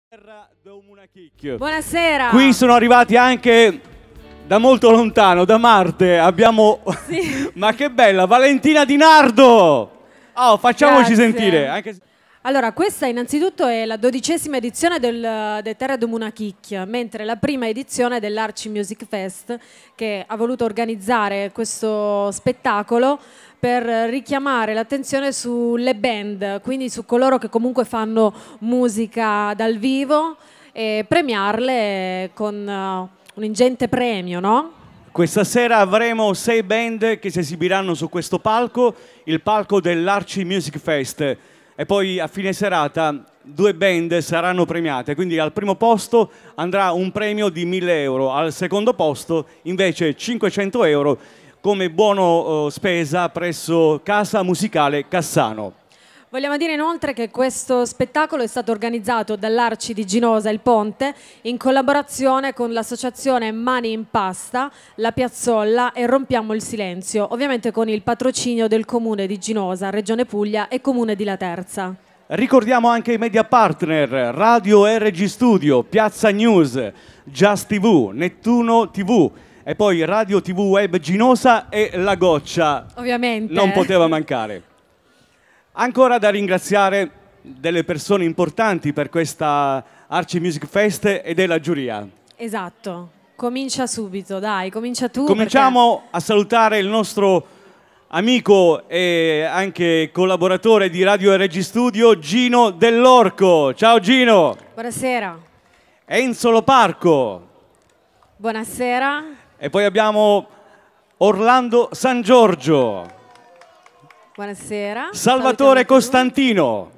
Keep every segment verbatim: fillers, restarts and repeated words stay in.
Buonasera. Qui sono arrivati anche da molto lontano, da Marte. Abbiamo sì. Ma che bella, Valentina Di Nardo. Oh, facciamoci Grazie. sentire anche se... Allora, questa innanzitutto è la dodicesima edizione del De Terra Domuna Chicchia, mentre la prima edizione dell'Arci Music Fest, che ha voluto organizzare questo spettacolo per richiamare l'attenzione sulle band, quindi su coloro che comunque fanno musica dal vivo e premiarle con uh, un ingente premio, no? Questa sera avremo sei band che si esibiranno su questo palco, il palco dell'Arci Music Fest. E poi a fine serata due band saranno premiate, quindi al primo posto andrà un premio di mille euro, al secondo posto invece cinquecento euro come buono uh, spesa presso Casa Musicale Cassano. Vogliamo dire inoltre che questo spettacolo è stato organizzato dall'Arci di Ginosa Il Ponte in collaborazione con l'associazione Mani in Pasta, La Piazzolla e Rompiamo il Silenzio, ovviamente con il patrocinio del Comune di Ginosa, Regione Puglia e Comune di Laterza. Ricordiamo anche i media partner, Radio R G Studio, Piazza News, Just tivù, Nettuno tivù e poi Radio tivù Web Ginosa e La Goccia. Ovviamente. Non poteva mancare. Ancora da ringraziare delle persone importanti per questa Arci Music Fest e della giuria. Esatto, comincia subito, dai, comincia tu. Cominciamo perché... a salutare il nostro amico e anche collaboratore di Radio R G Studio, Gino Dell'Orco. Ciao Gino. Buonasera. Enzo Loparco. Buonasera. E poi abbiamo Orlando San Giorgio. Buonasera. Salvatore Costantino.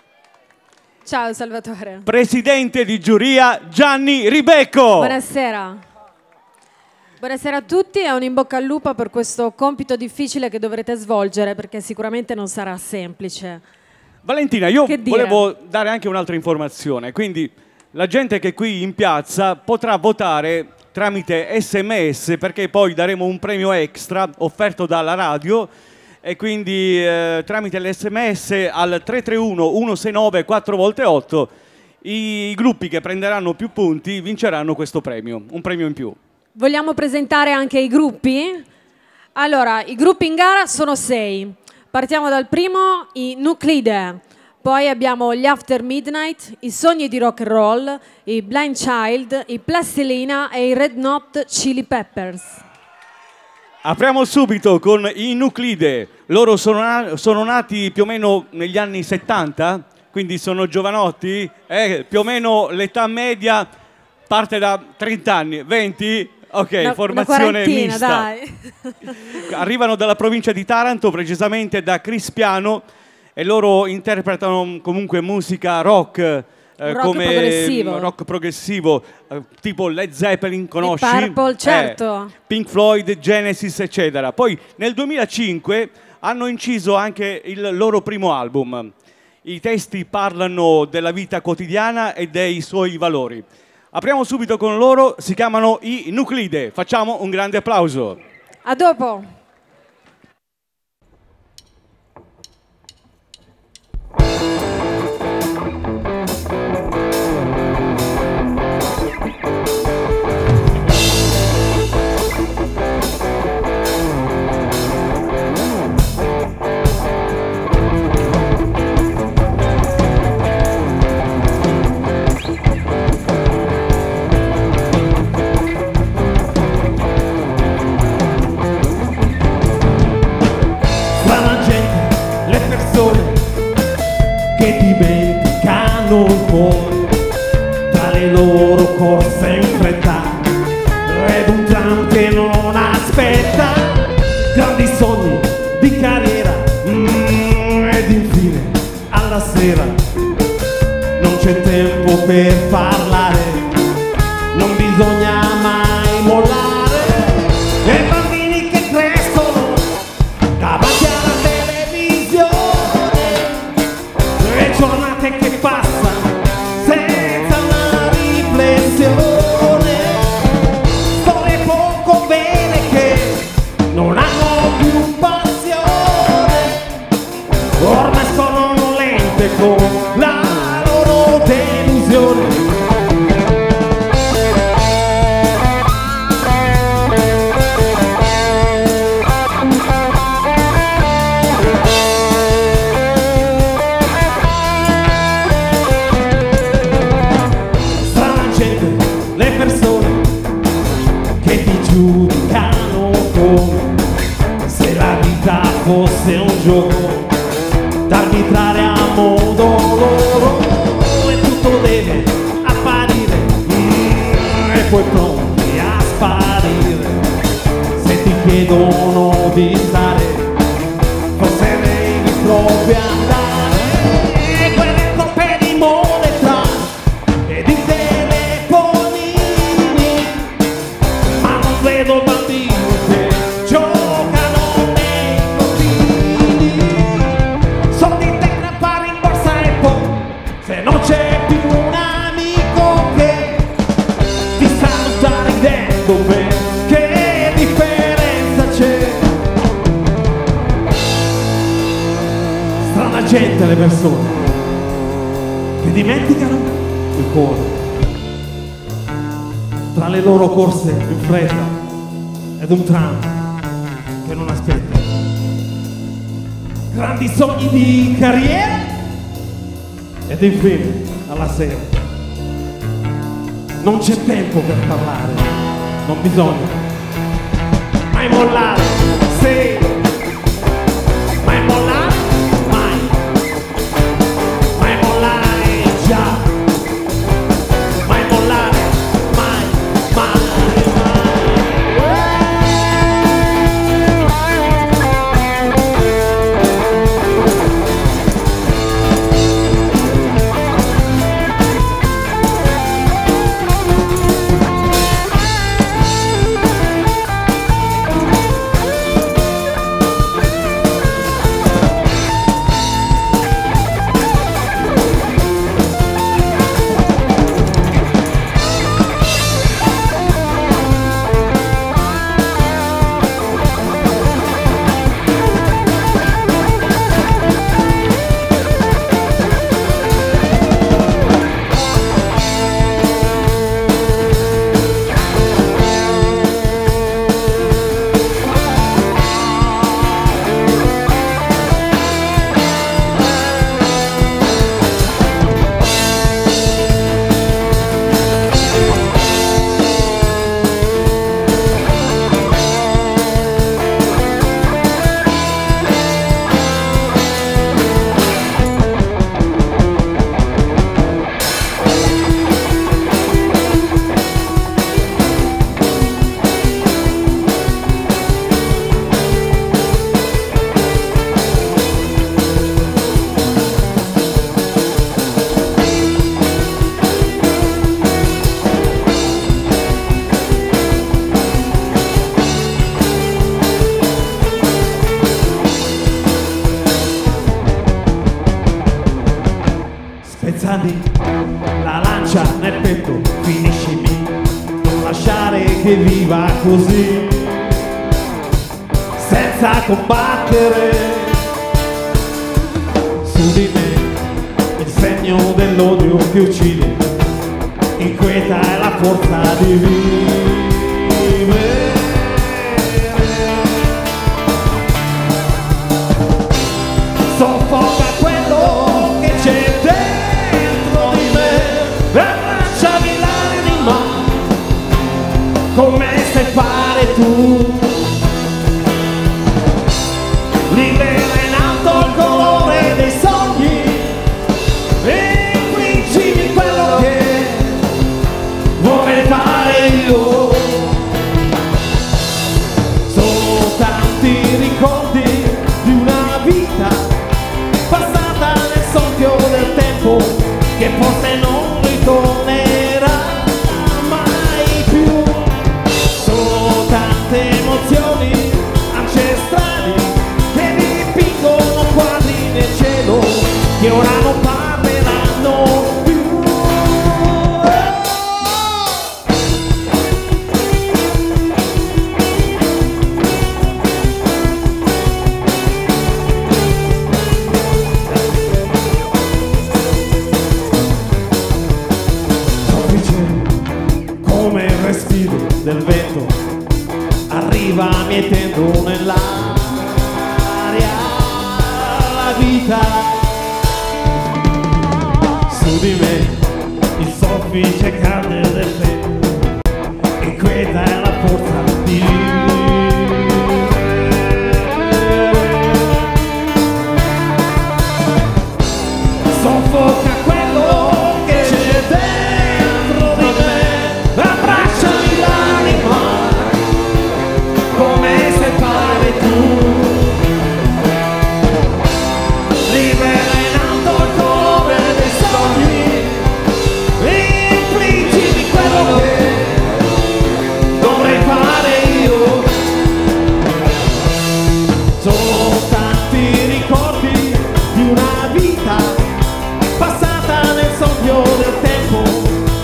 Ciao Salvatore. Presidente di giuria Gianni Ribecco. Buonasera. Buonasera a tutti e un in bocca al lupo per questo compito difficile che dovrete svolgere, perché sicuramente non sarà semplice. Valentina, io Che dire? volevo dare anche un'altra informazione, quindi la gente che è qui in piazza potrà votare tramite sms, perché poi daremo un premio extra offerto dalla radio. E quindi eh, tramite l'sms al tre tre uno uno sei nove quattro volte otto i gruppi che prenderanno più punti vinceranno questo premio, un premio in più. Vogliamo presentare anche i gruppi? Allora, i gruppi in gara sono sei. Partiamo dal primo, i Nuclide. Poi abbiamo gli After Midnight, i Sogni di Rock and Roll, i Blind Child, i Plastilina e i Red Hot Chili Peppers. Apriamo subito con i Nuclide. Loro sono, na sono nati più o meno negli anni settanta, quindi sono giovanotti, eh, più o meno l'età media parte da trenta anni, venti? Ok, una, formazione una mista. Dai. Arrivano dalla provincia di Taranto, precisamente da Crispiano, e loro interpretano comunque musica rock. Eh, rock come progressivo, rock progressivo eh, tipo Led Zeppelin, conosci? I Purple, certo. Eh, Pink Floyd, Genesis, eccetera. Poi nel duemilacinque hanno inciso anche il loro primo album. I testi parlano della vita quotidiana e dei suoi valori. Apriamo subito con loro, si chiamano i Nuclide. Facciamo un grande applauso. A dopo. Che dimenticano poi dalle loro corse in fretta ed un tram che non aspetta, grandi sogni di carriera mm, ed infine alla sera non c'è tempo per parlare, non bisogna mai mollare, e bambini che crescono davanti alla giornate che passano senza una riflessione, storie poco bene che non hanno più passione, ormai scorrono lente con la loro delusione. poi pronti a sparire. Se ti chiedono di stare, forse devi proprio andare. E quelle coppe di moneta e di telefonini, ma non vedo bambini che giocano nei confini. Soldi da aggrappare in borsa e poi, se non c'è più un amico che ti sa stare dentro me, che differenza c'è? Strana gente le persone che dimenticano il cuore tra le loro corse in fretta ed un tram che non aspetta. Grandi sogni di carriera ed infine alla sera non c'è tempo per parlare, non bisogna mai mollare, sì, mai mollare, mai, mai mollare, già, mai mollare, mai, mai, spezzati la lancia nel petto, finiscimi, non lasciare che viva così, senza combattere. Su di me il segno dell'odio che uccide, inquieta è la forza di vivere. Soffoca quello che c'è dentro di me, abbracciami l'anima come sai fare tu. Libera in alto il colore dei sogni e infliggimi quello che vorrei fare io. Sono tanti ricordi di una vita passata nel soffio del tempo che forse non ritornerà mai più. Sono tante emozioni ancestrali che dipingono quadri nel cielo che ora non parleranno più. Come il respiro del vento arriva mietendo nell'aria la vita. Su di me il soffice caldo del vento inquieta è la forza di vivere. Soffoca quello che c'è dentro di me, abbraccia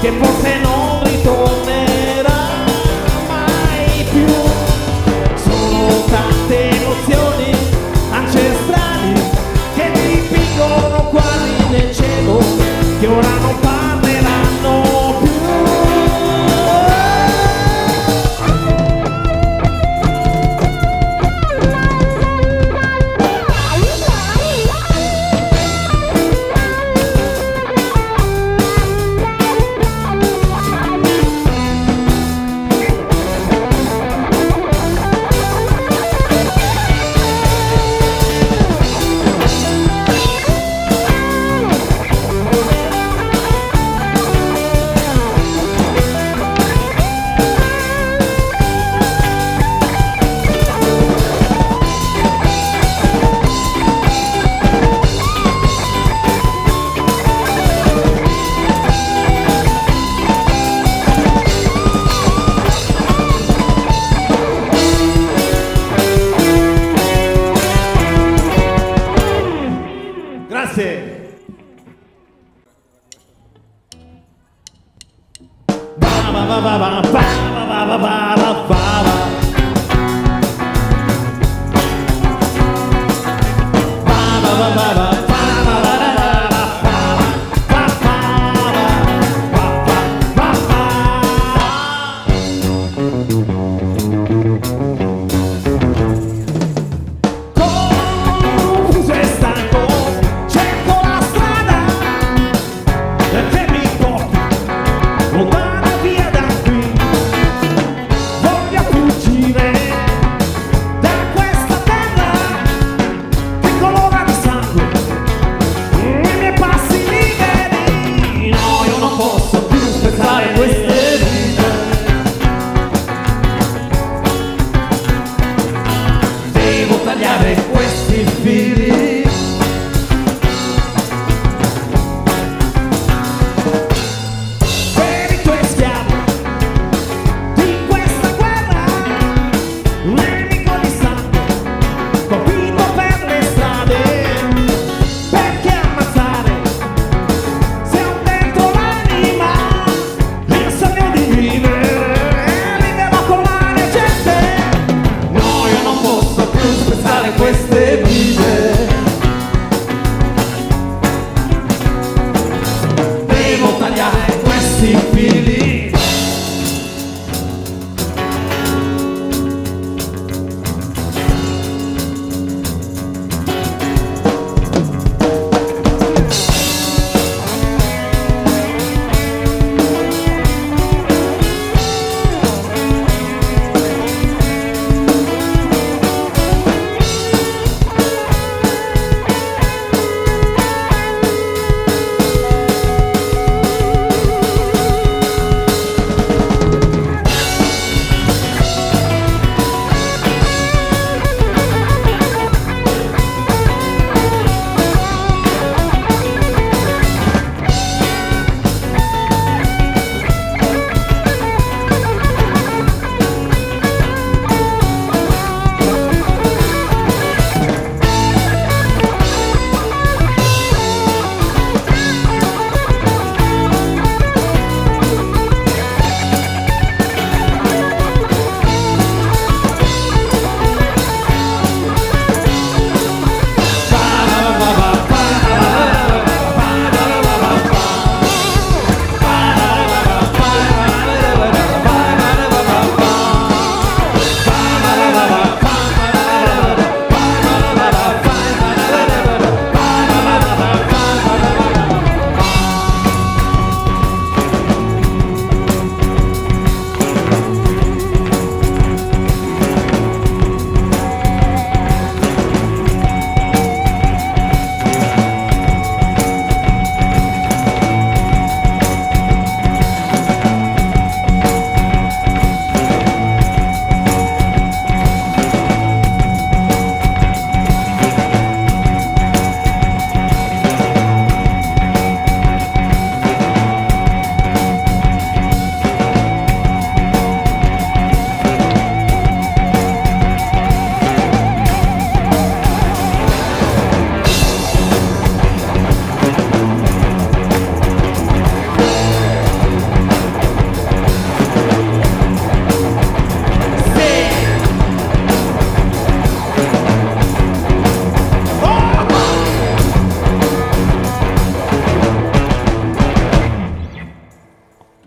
che forse non ritornerà mai più. Sono tante emozioni ancestrali che dipingono quasi nel cielo, che ora non parleranno più.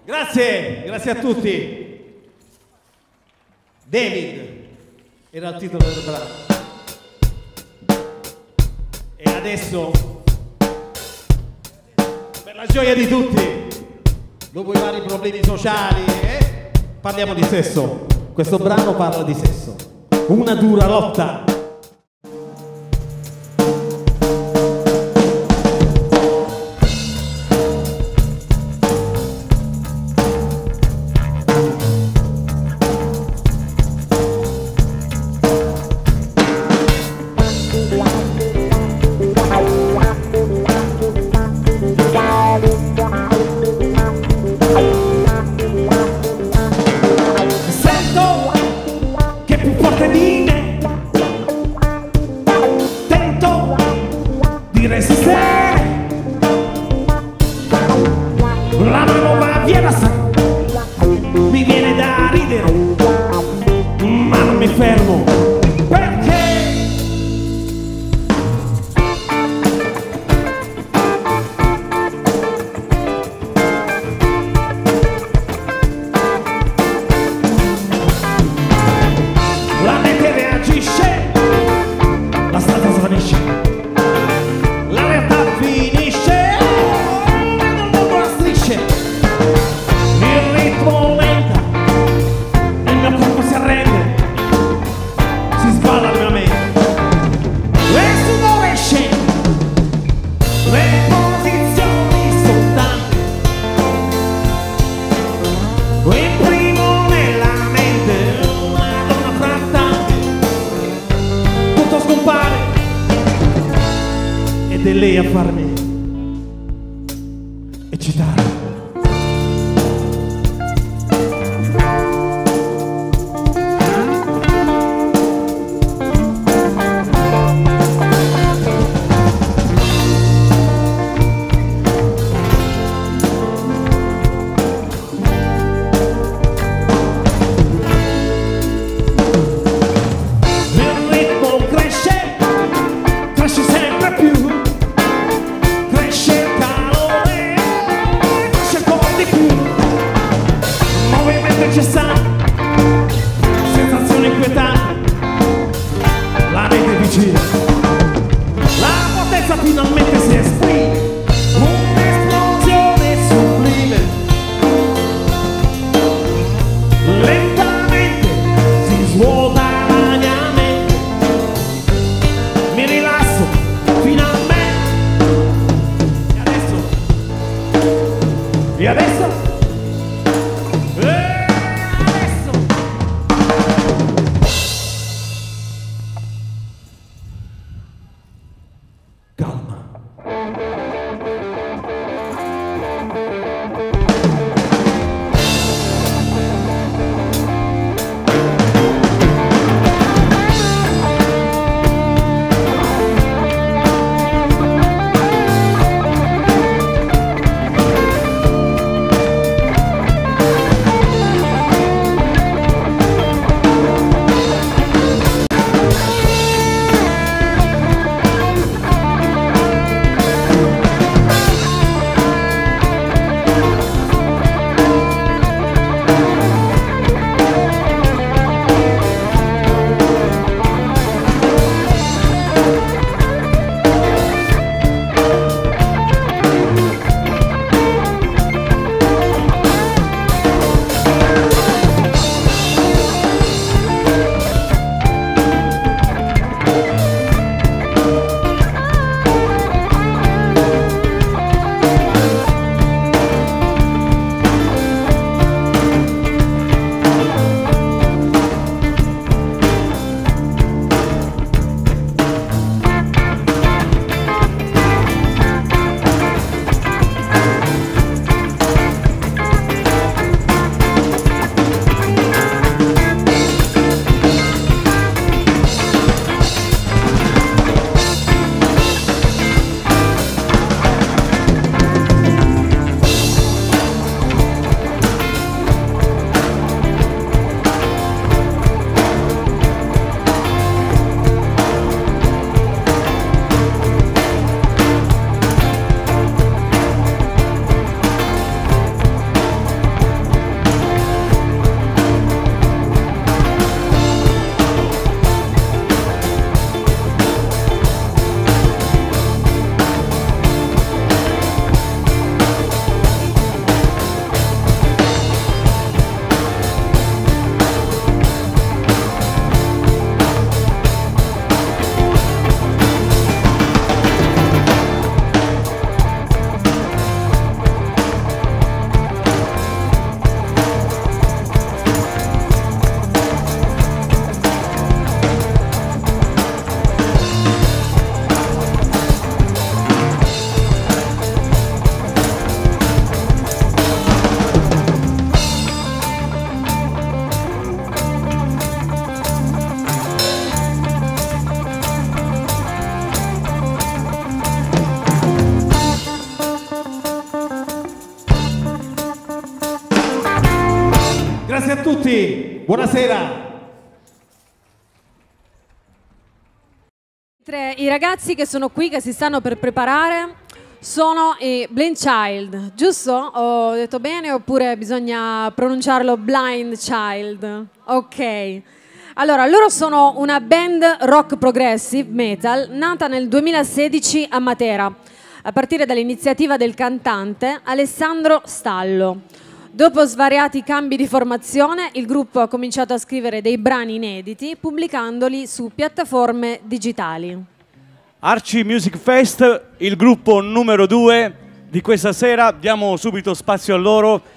Grazie, grazie a tutti. David era il titolo del brano. E adesso, per la gioia di tutti, dopo i vari problemi sociali, eh, parliamo di sesso. Questo brano parla di sesso. Una dura lotta. grazie a tutti, buonasera. Mentre i ragazzi che sono qui, che si stanno per preparare, sono i Blind Child, giusto? Ho detto bene oppure bisogna pronunciarlo Blind Child? Ok. Allora, loro sono una band rock progressive metal nata nel duemilasedici a Matera, a partire dall'iniziativa del cantante Alessandro Stallo. Dopo svariati cambi di formazione, il gruppo ha cominciato a scrivere dei brani inediti, pubblicandoli su piattaforme digitali. Arci Music Fest, il gruppo numero due di questa sera, diamo subito spazio a loro.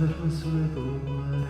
ferme sulle tue.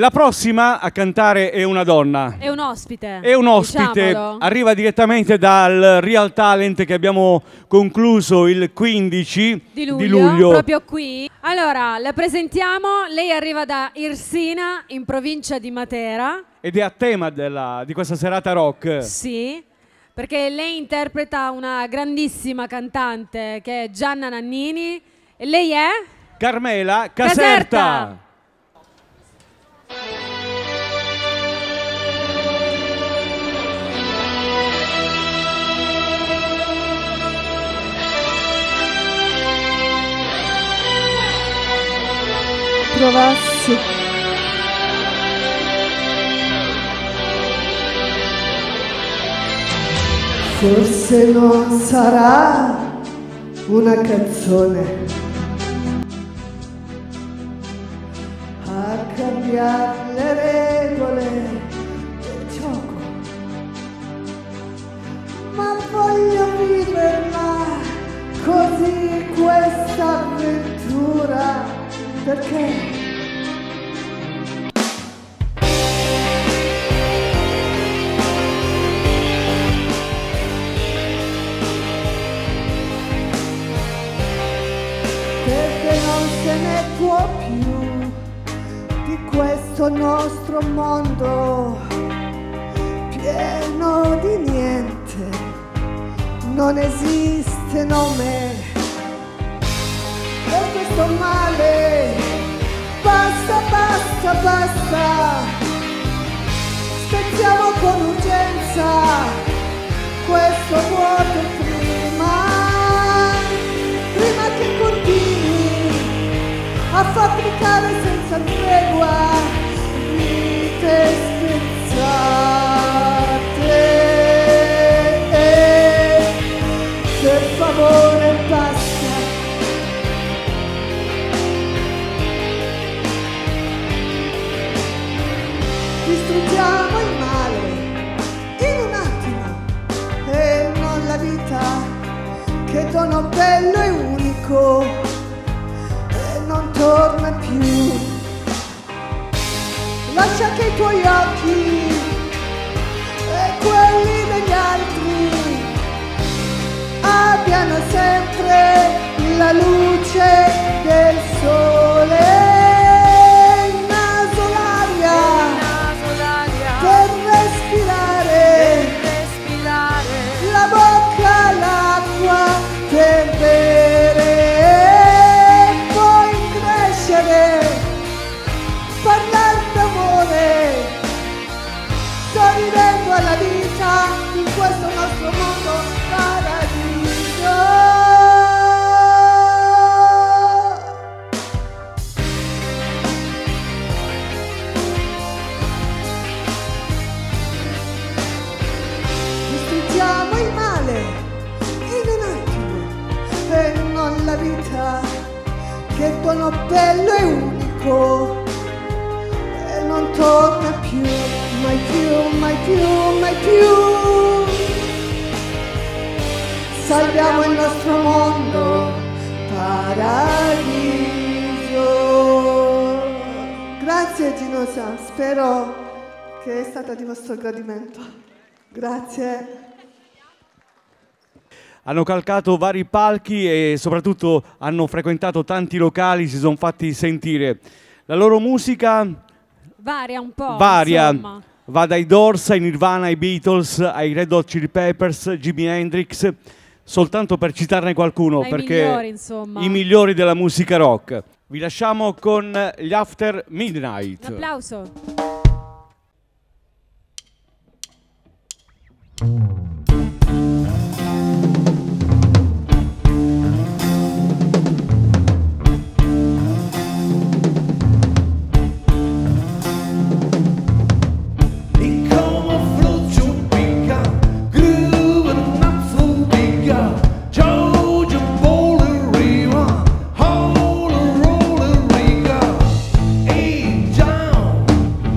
la prossima a cantare è una donna. È un ospite. È un ospite, diciamolo. Arriva direttamente dal Real Talent che abbiamo concluso il quindici Di luglio, di luglio. proprio qui. Allora, la presentiamo. Lei arriva da Irsina, in provincia di Matera. Ed è a tema della, di questa serata rock. Sì, perché lei interpreta una grandissima cantante che è Gianna Nannini. E lei è? Carmela Caserta. Caserta. Provassi. Forse non sarà una canzone a cambiare le regole del gioco, ma voglio viverla così questa avventura, perché perché non se ne può più di questo nostro mondo pieno di niente, non esiste nome per questo male. Basta, basta, basta, spezziamo con urgenza questo vuoto prima, prima che continui a fabbricare senza tregua vite spezzate. Per favore basta. Distruggiamo il male in un attimo e non la vita, che dono bello e unico e non torna più. Lascia che i tuoi occhi e quelli degli altri abbiano sempre la luce del sole. Per respirare, la bocca l'acqua per bere, poi crescere, parlare d'amore, sorridendo alla vita in questo nostro mondo paradiso. Distruggiamo il male in un attimo e non la vita, che dono bello e unico e non torna più, mai più, mai più, mai più. Salviamo il nostro mondo paradiso. Grazie Ginosa, spero che è stata di vostro gradimento. Grazie. Hanno calcato vari palchi e soprattutto hanno frequentato tanti locali, si sono fatti sentire. La loro musica Varia un po'. varia, insomma. va dai Doors ai Nirvana, ai Beatles, ai Red Hot Chili Peppers, Jimi Hendrix, soltanto per citarne qualcuno, Ai perché migliori, insomma. i migliori della musica rock. Vi lasciamo con gli After Midnight. Un applauso. Hey, John.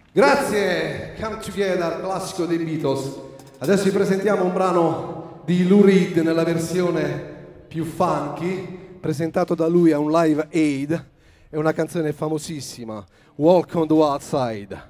Grazie, Come Together, classico dei Beatles. Adesso vi presentiamo un brano di Lou Reed nella versione più funky, presentato da lui a un Live Aid. È una canzone famosissima, Walk on the Wild Side.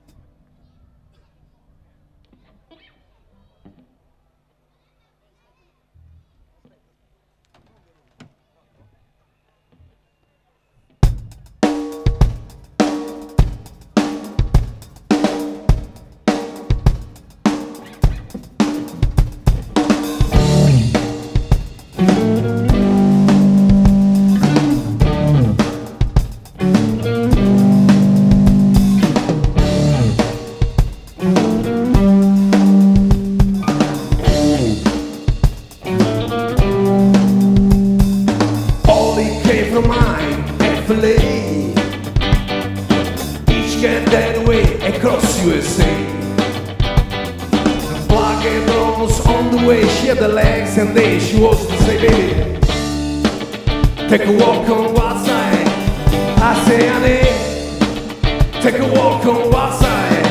Take a walk on wild side. I say, honey, take a walk on wild side.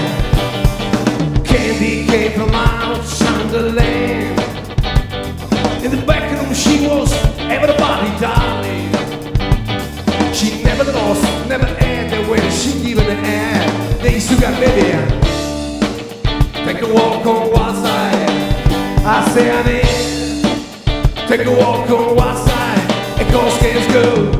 Candy came from out Sunderland. In the back room she was everybody darling. She never lost, never had the way she given an ad. They used to got baby. Take a walk on wild side. I say, honey, take a walk on wild side. And cause kids go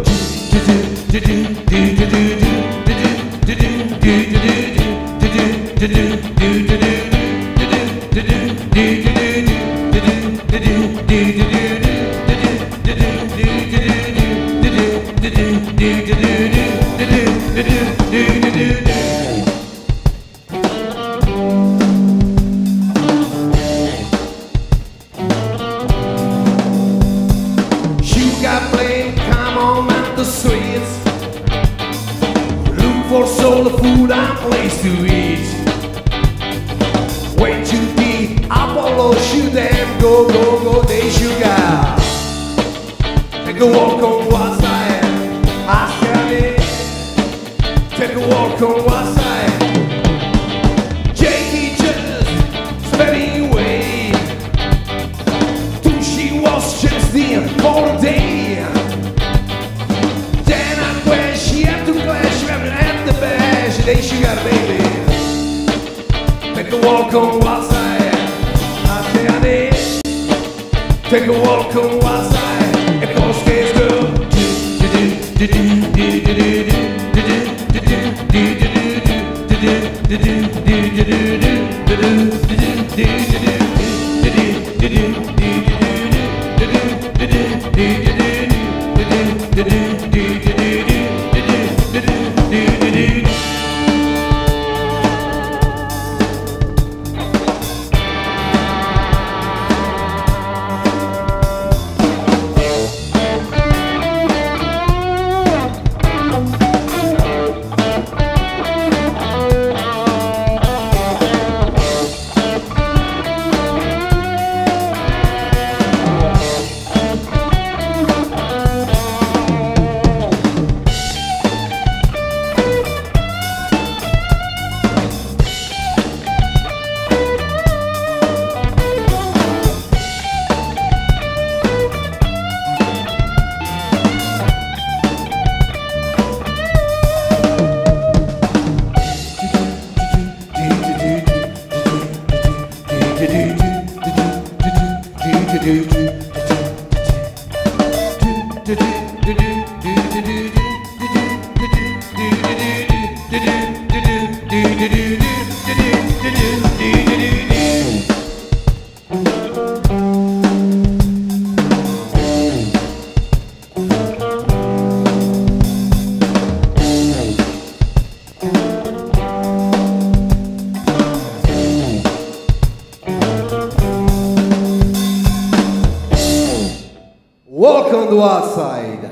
Outside.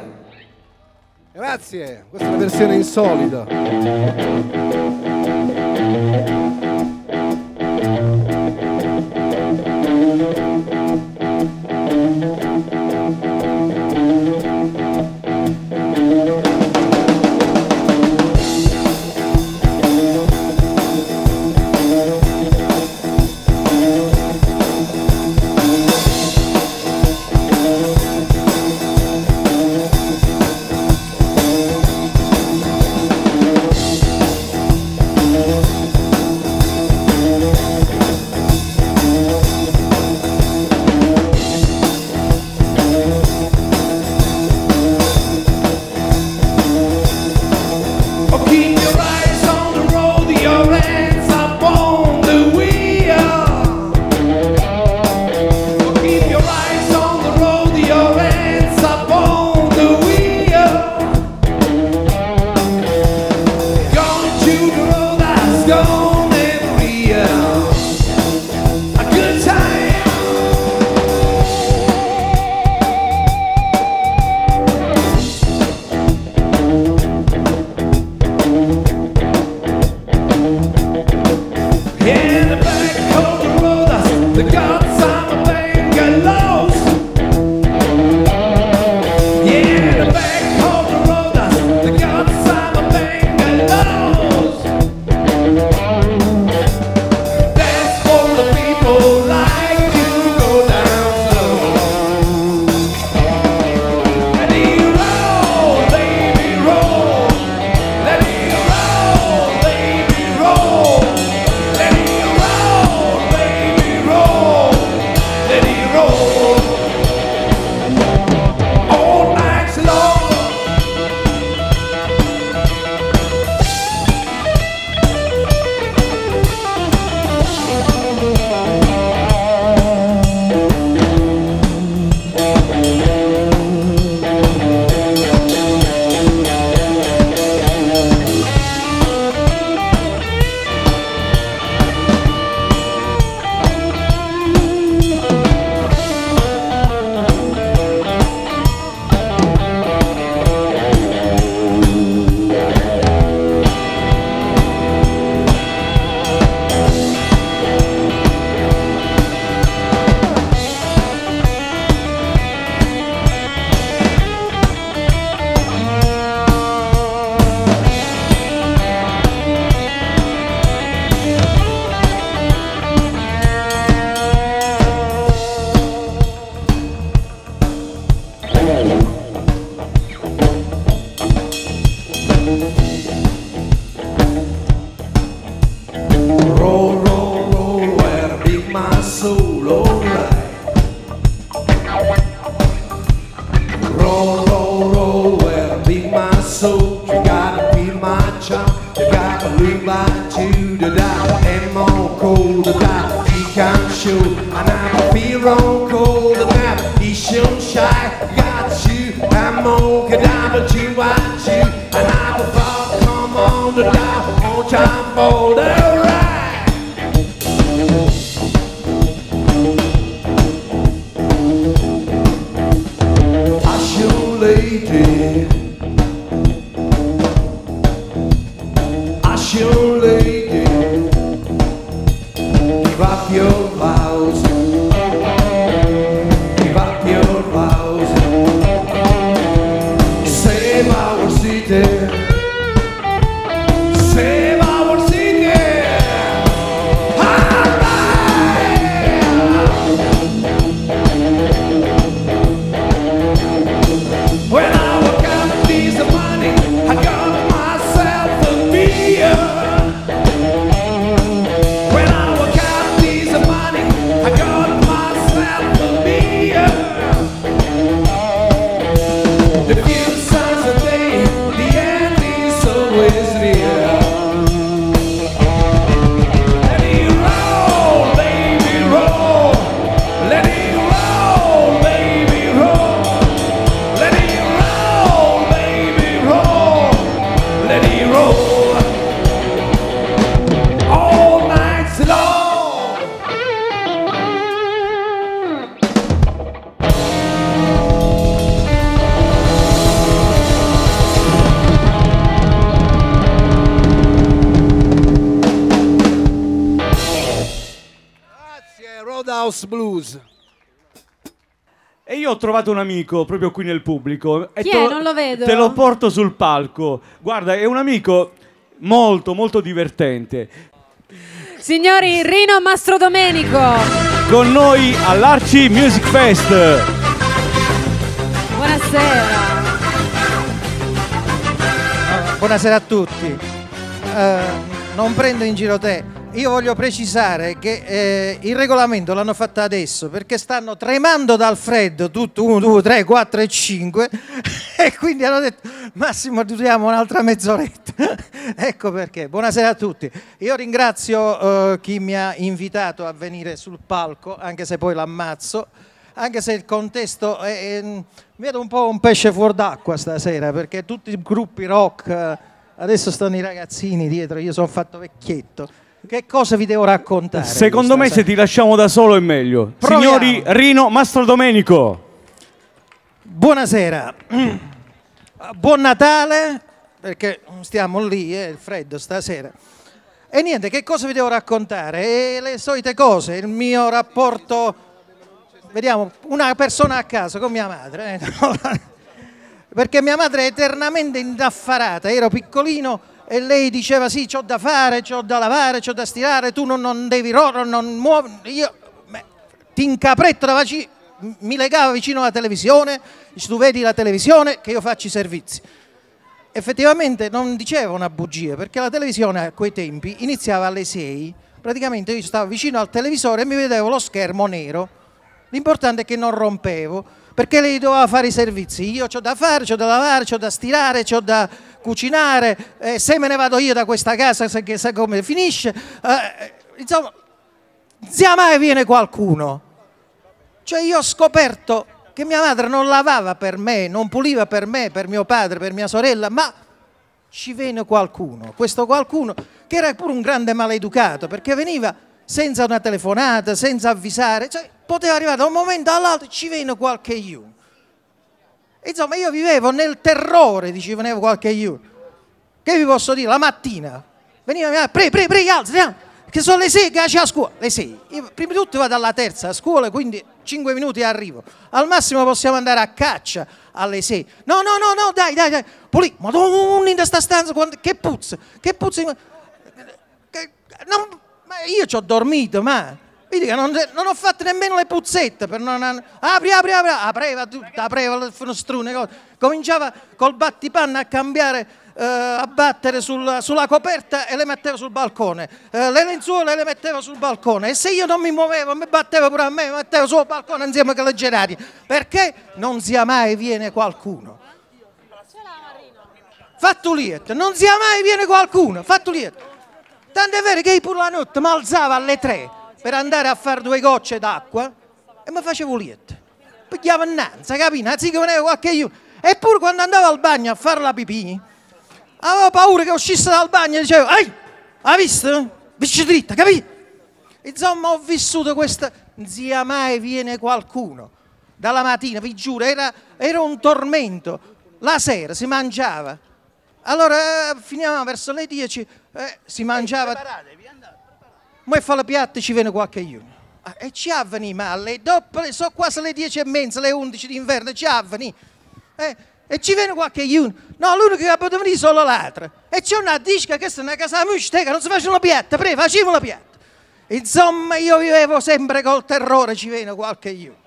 Grazie, questa è una versione insolita. smoking down the G Y G, and I will fall, come on the down, on time for the ride. Hush your lady, hush your lady, give up your vows. Save our city, save our city. When I work out this money, I got myself a beer. When I work out this money, I got myself a beer. The few signs of day, the end is always near. Let it roll, baby, roll. Let it roll, baby, roll. Let it roll, baby, roll. Let it roll all night long. Grazie, Roadhouse Blues. E io ho trovato un amico proprio qui nel pubblico. E Chi te è? lo- Non lo vedo. Te lo porto sul palco. Guarda, è un amico molto, molto divertente. Signori, Rino Mastrodomenico. Con noi all'Arci Music Fest. Buonasera. Buonasera a tutti. Eh, non prendo in giro te. Io voglio precisare che eh, il regolamento l'hanno fatto adesso perché stanno tremando dal freddo, tutto uno, due, tre, quattro e cinque, e quindi hanno detto massimo duriamo un'altra mezz'oretta. Ecco perché. Buonasera a tutti. Io ringrazio eh, chi mi ha invitato a venire sul palco, anche se poi l'ammazzo, anche se il contesto è, è, vedo un po' un pesce fuor d'acqua stasera, perché tutti i gruppi rock, eh, adesso stanno i ragazzini dietro, io sono fatto vecchietto. Che cosa vi devo raccontare? Secondo me se ti lasciamo da solo è meglio. Proviamo. Signori, Rino Mastrodomenico. Buonasera, buon Natale, perché stiamo lì, eh, il freddo stasera. E niente, che cosa vi devo raccontare? E le solite cose, il mio rapporto, vediamo, una persona a caso con mia madre, eh. Perché mia madre è eternamente indaffarata, ero piccolino e lei diceva sì, c'ho da fare, c'ho da lavare, c'ho da stirare, tu non, non devi roro, non muovi, io beh, ti incapretto da vicino, mi legava vicino alla televisione, dice, tu vedi la televisione che io faccio i servizi. Effettivamente non diceva una bugia, perché la televisione a quei tempi iniziava alle sei, praticamente io stavo vicino al televisore e mi vedevo lo schermo nero, l'importante è che non rompevo, perché lei doveva fare i servizi, io c'ho da fare, c'ho da lavare, c'ho da stirare, c'ho da cucinare, eh, se me ne vado io da questa casa, sai, sai come finisce, eh, insomma, zia mai viene qualcuno. Cioè io ho scoperto che mia madre non lavava per me, non puliva per me, per mio padre, per mia sorella, ma ci viene qualcuno, questo qualcuno che era pure un grande maleducato, perché veniva senza una telefonata, senza avvisare, cioè poteva arrivare da un momento all'altro, ci viene qualche aiuto. Insomma, io vivevo nel terrore di ci veniva qualche aiuto. Che vi posso dire? La mattina veniva mia madre, pre, pre, pre, alza, che sono le sei che c'è a scuola. Le sei. Io prima di tutto vado alla terza a scuola, quindi cinque minuti arrivo. Al massimo possiamo andare a caccia alle sei. No, no, no, no, dai, dai, dai. Pulì, madonna, in questa stanza, che puzza, che puzza. Che, non, ma io ci ho dormito, ma... Vedi che non, non ho fatto nemmeno le puzzette per non... Apri, apri, apri, apreva tutto, apreva il finestrone, cominciava col battipanna a cambiare, eh, a battere sul, sulla coperta e le metteva sul balcone, eh, le lenzuola le metteva sul balcone, e se io non mi muovevo mi batteva pure a me, mi metteva sul balcone insieme con le gerarie, perché non sia mai viene qualcuno. Fatto lieto, non sia mai viene qualcuno, fatto lieto. Tanto è vero che io pure la notte mi alzavo alle tre per andare a fare due gocce d'acqua e mi facevo lieto. Pigliavo innanzi, capito? Anziché venire qualche aiuto. Eppure quando andavo al bagno a fare la pipì, avevo paura che uscisse dal bagno e dicevo, ehi, hai visto? Vici dritta, capito? Insomma, ho vissuto questa... Non sia mai viene qualcuno. Dalla mattina, vi giuro, era, era un tormento. La sera si mangiava. Allora, eh, finivamo verso le dieci, eh, si mangiava... Ma fa la piatta ci viene qualche uno. Ah, e ci avveniva alle dopo, sono quasi le dieci e mezza, le undici d'inverno, ci avveniva. Eh, e ci viene qualche uno. No, l'unico che poteva venire solo l'altro. E c'è una disca che è una casa mustica, non si faceva la piatta, prima facevamo la piatta. Insomma, io vivevo sempre col terrore, ci viene qualche io.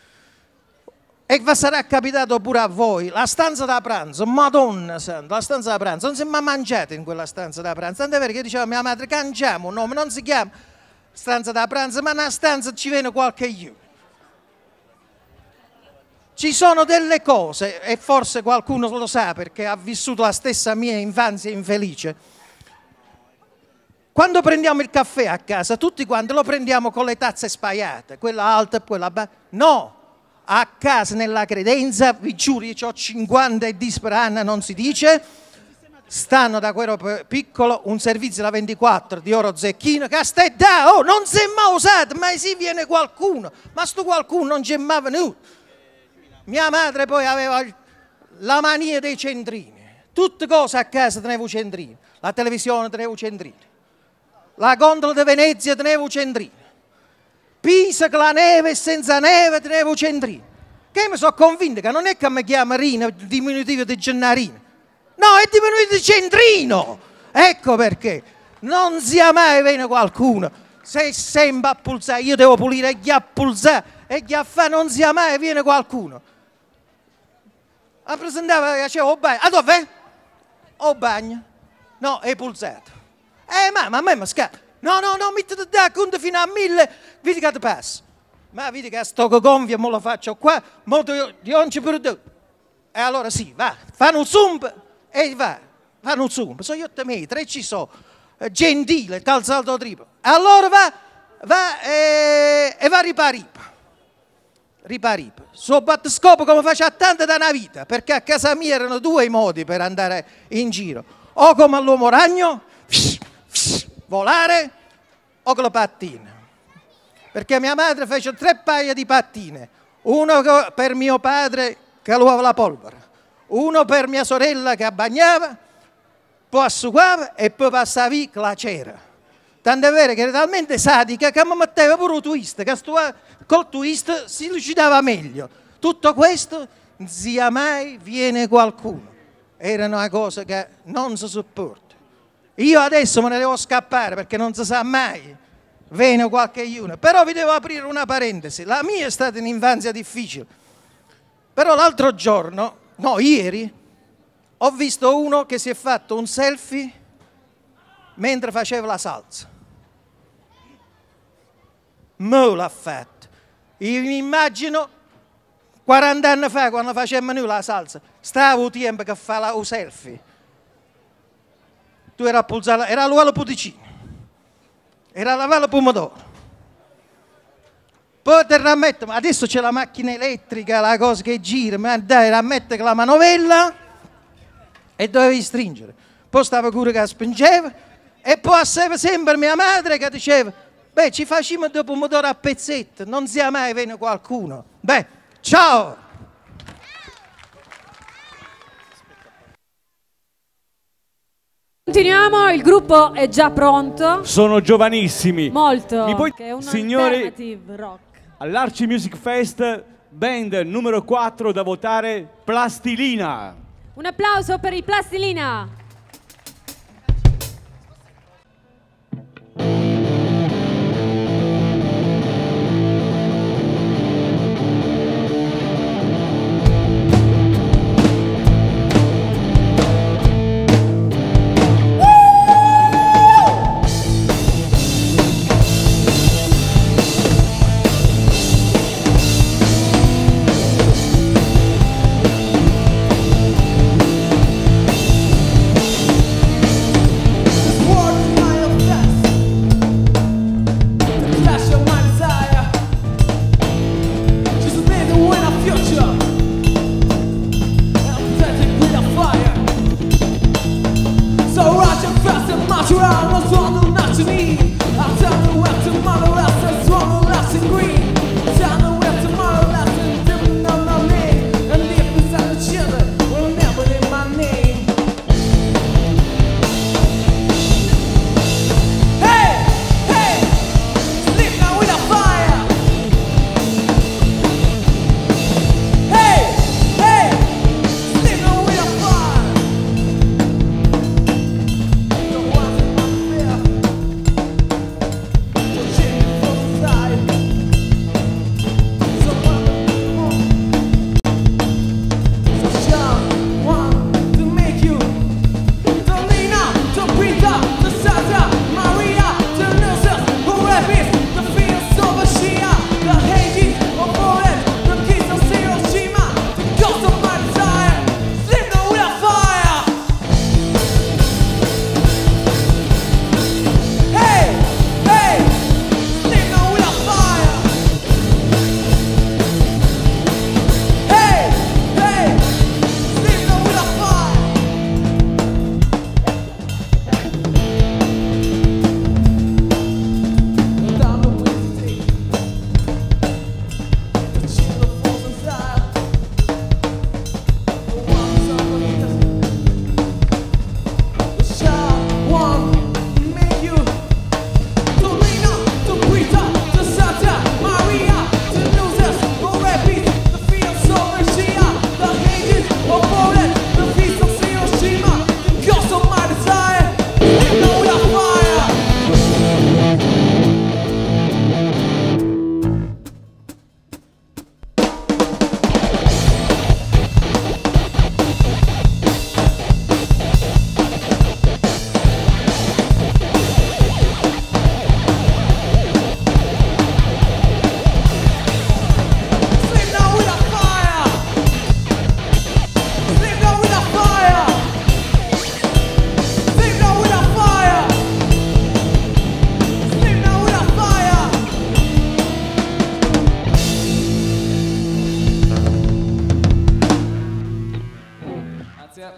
E vi sarà capitato pure a voi, la stanza da pranzo, Madonna Santa, la stanza da pranzo, non si è mai mangiato in quella stanza da pranzo. Tanto è vero che diceva mia madre, cangiamo un nome, non si chiama stanza da pranzo, ma nella stanza ci viene qualche io. Ci sono delle cose, e forse qualcuno lo sa perché ha vissuto la stessa mia infanzia infelice. Quando prendiamo il caffè a casa, tutti quanti lo prendiamo con le tazze spaiate, quella alta e quella bassa. No, a casa nella credenza, vi giuro, io ho cinquanta e di per anno, non si dice, stanno da quello piccolo un servizio da ventiquattro di oro zecchino, che stai da, oh, non si è mai usato, ma sì viene qualcuno, ma sto qualcuno non c'è mai venuto. Mia madre poi aveva la mania dei centrini, tutte cose a casa tenevo centrini, la televisione tenevo centrini. La gondola di Venezia tenevo centrino. Pisa con la neve e senza neve tenevo centrino. Che mi sono convinto che non è che mi chiama Rina, diminutivo di Gennarino. No, è diminuito di centrino. Ecco perché. Non sia mai viene qualcuno. Se sempre a pulsare, io devo pulire e gli a pulsare e gli a fare, non sia mai viene qualcuno. La presentava e diceva, oh bagno. A dov'è? Oh bagno. No, è pulsato. Eh, ma, ma a me mi scappa. No, no, no, mettete da conto fino a mille, vedi che ti passa. Ma vedi che sto gonfia, mo lo faccio qua, mo di oggi per due. E allora sì, va, fanno un zoom e va, fanno un zoom. Sono io metri e ci sono, eh, gentile, tal salto triplo. E allora va, va e, e va riparipa. Riparipa. So battescopo come faccio tanto da una vita, perché a casa mia erano due i modi per andare in giro. O come all'uomo ragno, volare o con la pattina, perché mia madre fece tre paia di pattine, uno per mio padre che lavava la polvere, uno per mia sorella che bagnava, poi asciugava e poi passava via la cera. Tanto è vero che era talmente sadica che mi metteva pure un twist, che col twist si lucidava meglio. Tutto questo non sia mai viene qualcuno, era una cosa che non si sopporta. Io adesso me ne devo scappare perché non si sa mai, viene qualche uno. Però vi devo aprire una parentesi, la mia è stata un'infanzia difficile. Però l'altro giorno, no, ieri, ho visto uno che si è fatto un selfie mentre faceva la salsa. Mo l'ha fatto. Io mi immagino quaranta anni fa, quando facevamo noi la salsa, stavo il tempo che fa la, un selfie. Tu era a pulsare, era l'uovo puticino, era la lavare pomodoro. Poi te la metto, ma adesso c'è la macchina elettrica, la cosa che gira, ma dai, la mette con la manovella e dovevi stringere. Poi stava pure che spingeva e poi sempre mia madre che diceva, beh, ci facciamo due pomodoro a pezzetto, non sia mai viene qualcuno. Beh, ciao! Continuiamo, il gruppo è già pronto. Sono giovanissimi. Molto. Mi puoi, che è un signori, alternative rock. all'Arci Music Fest, band numero quattro da votare, Plastilina. Un applauso per i Plastilina.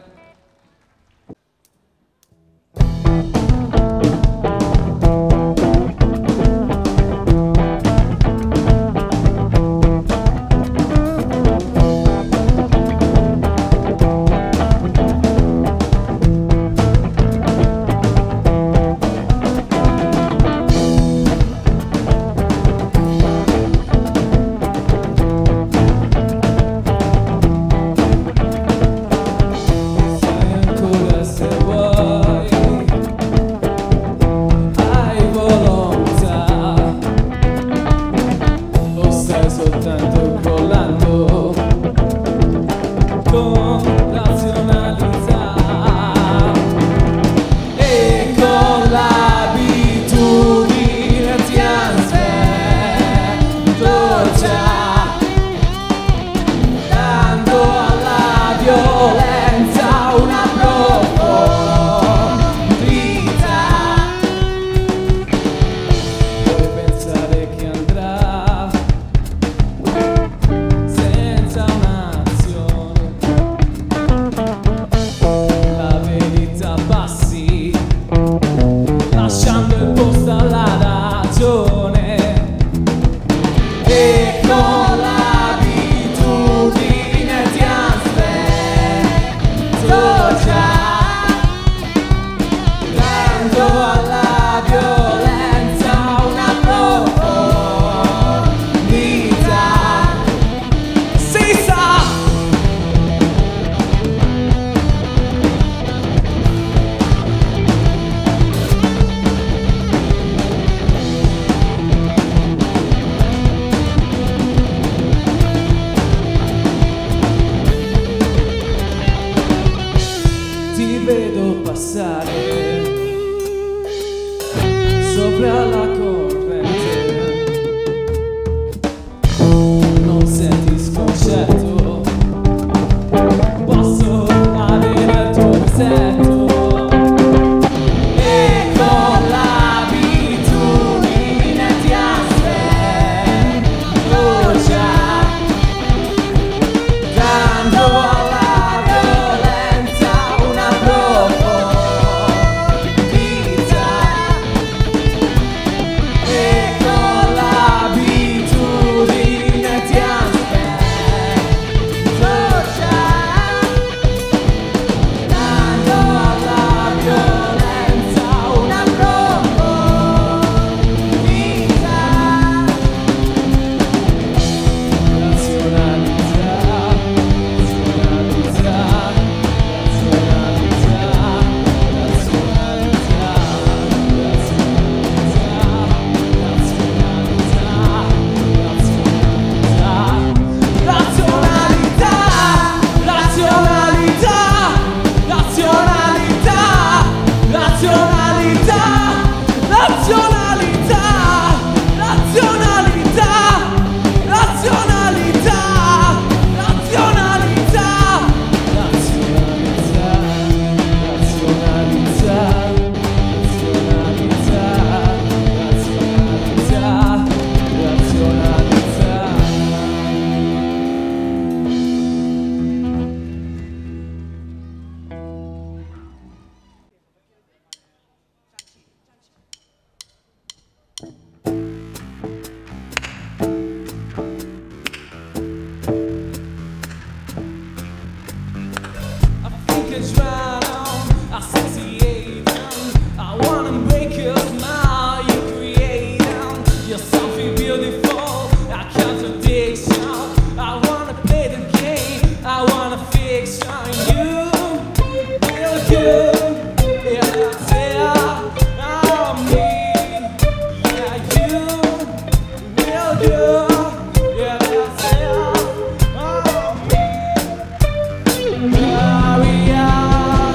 Maria.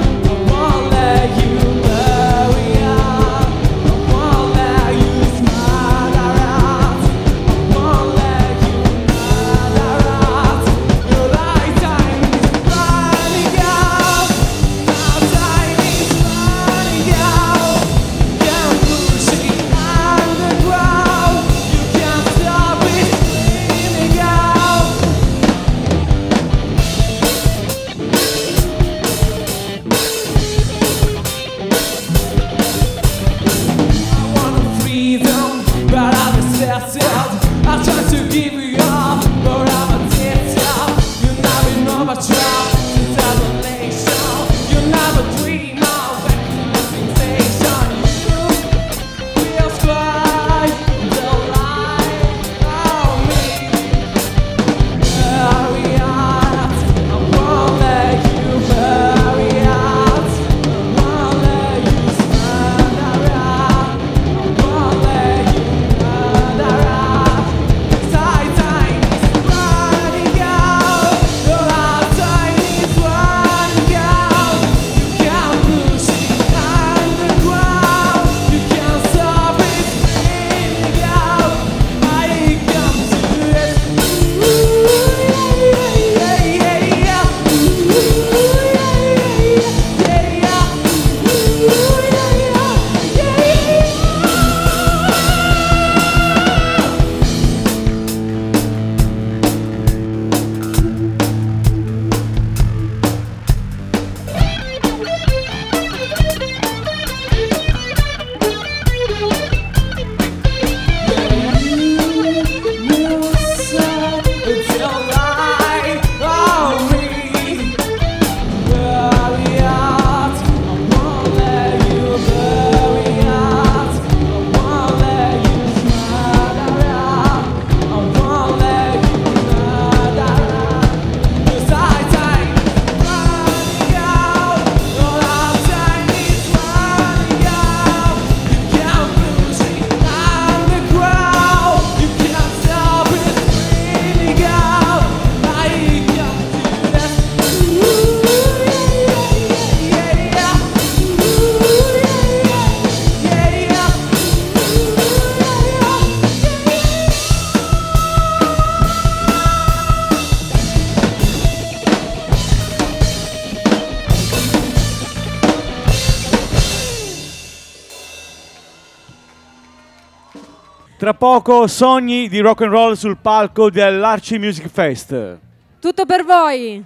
tra poco sogni di rock and roll sul palco dell'Arci Music Fest. Tutto per voi!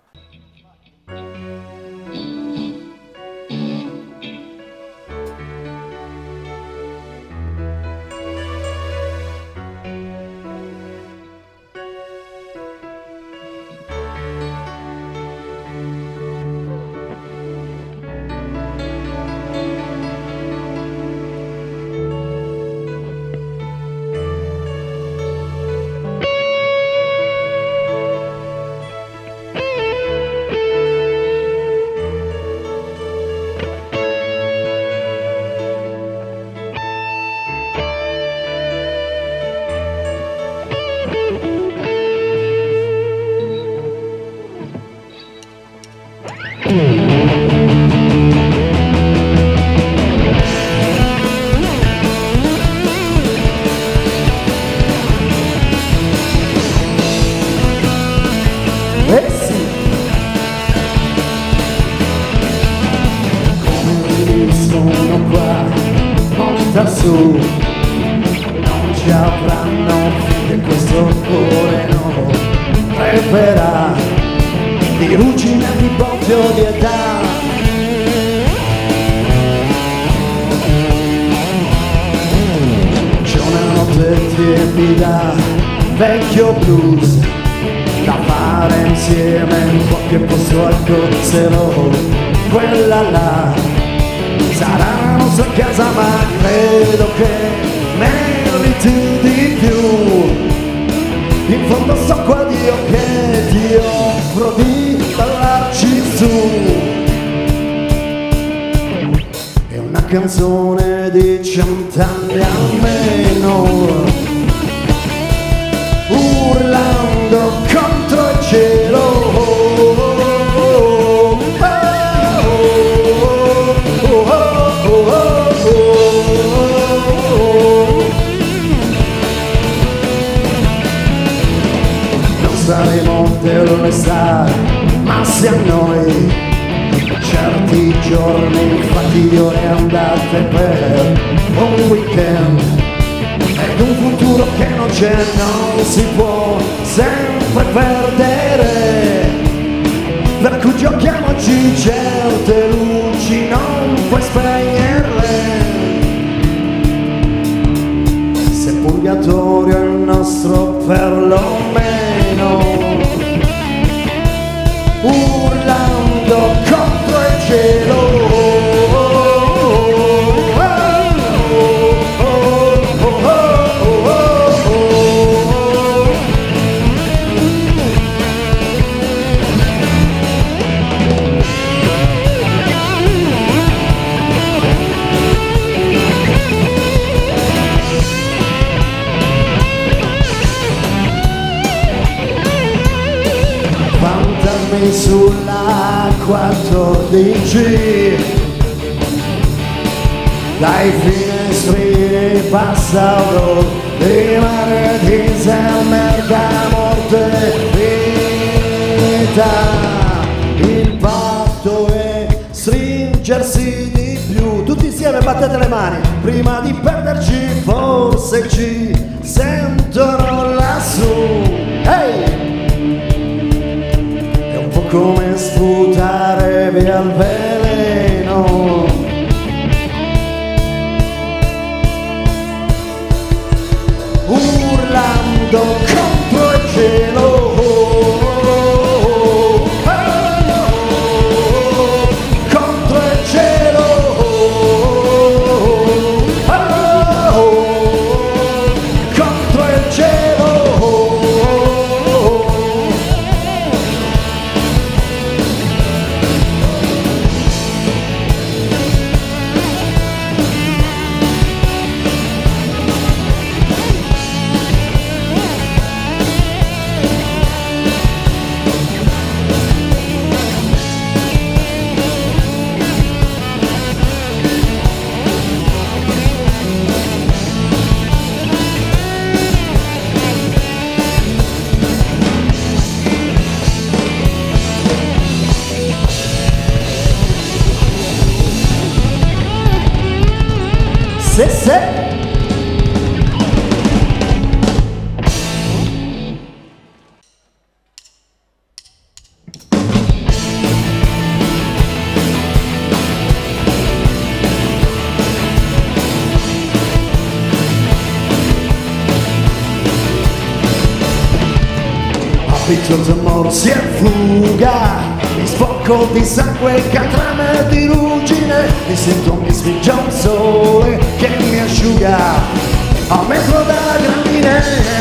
Su, non ci avranno finché questo cuore no reperà di ruggine di bobbio di età. C'è una notte tiepida, vecchio blues da fare insieme in qualche posto al cozzero, quella là sarà la nostra casa, ma credo che meriti di più. In fondo so qua Dio che ti offro di ballarci su. È una canzone di cent'anni almeno, urlando contro il cielo. Saremo terrorizzati, ma se a noi certi giorni fatiglie andate per un weekend ed un futuro che non c'è, non si può sempre perdere, per cui giochiamoci certe luci, non puoi spegnerle. Se purgatorio è il nostro perlomeno, urlando contro il cielo. Sulla quattordici dai finestrini passano di mare, diesel, merda, morte, vita. Il patto è stringersi di più, tutti insieme battete le mani prima di perderci, forse ci sentono lassù. Hey! Come sputare via il veleno, urlando contro il cielo. Contro il cielo, contro il cielo. Se se dicho amor si è fuga, mi sporco di sangue, catrame di ruggine, mi sento mi sfiggia un sole che mi asciuga a metro dalla grandine.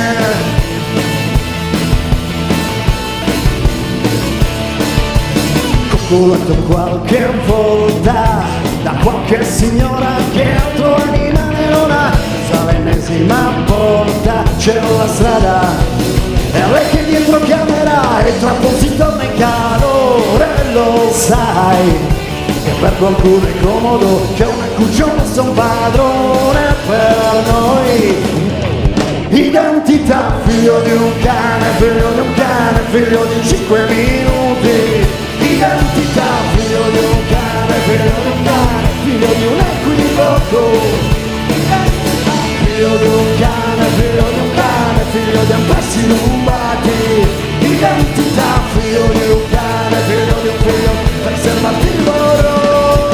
Coccolato qualche volta da qualche signora che altro animale non ha, all'ennesima porta c'è la strada e lei che dietro chiamerà e tra poco si torna in calore. Lo sai che per qualcuno è comodo che una cucciona sia un padrone, per noi identità, figlio di un cane, figlio di un cane, figlio di cinque minuti. Identità, figlio di un cane, figlio di un cane, figlio di un equivoco. Figlio di un cane, figlio di un cane, figlio di anfassi rubati. Identità, figlio di un cane, figlio di un figlio preservativo rotto.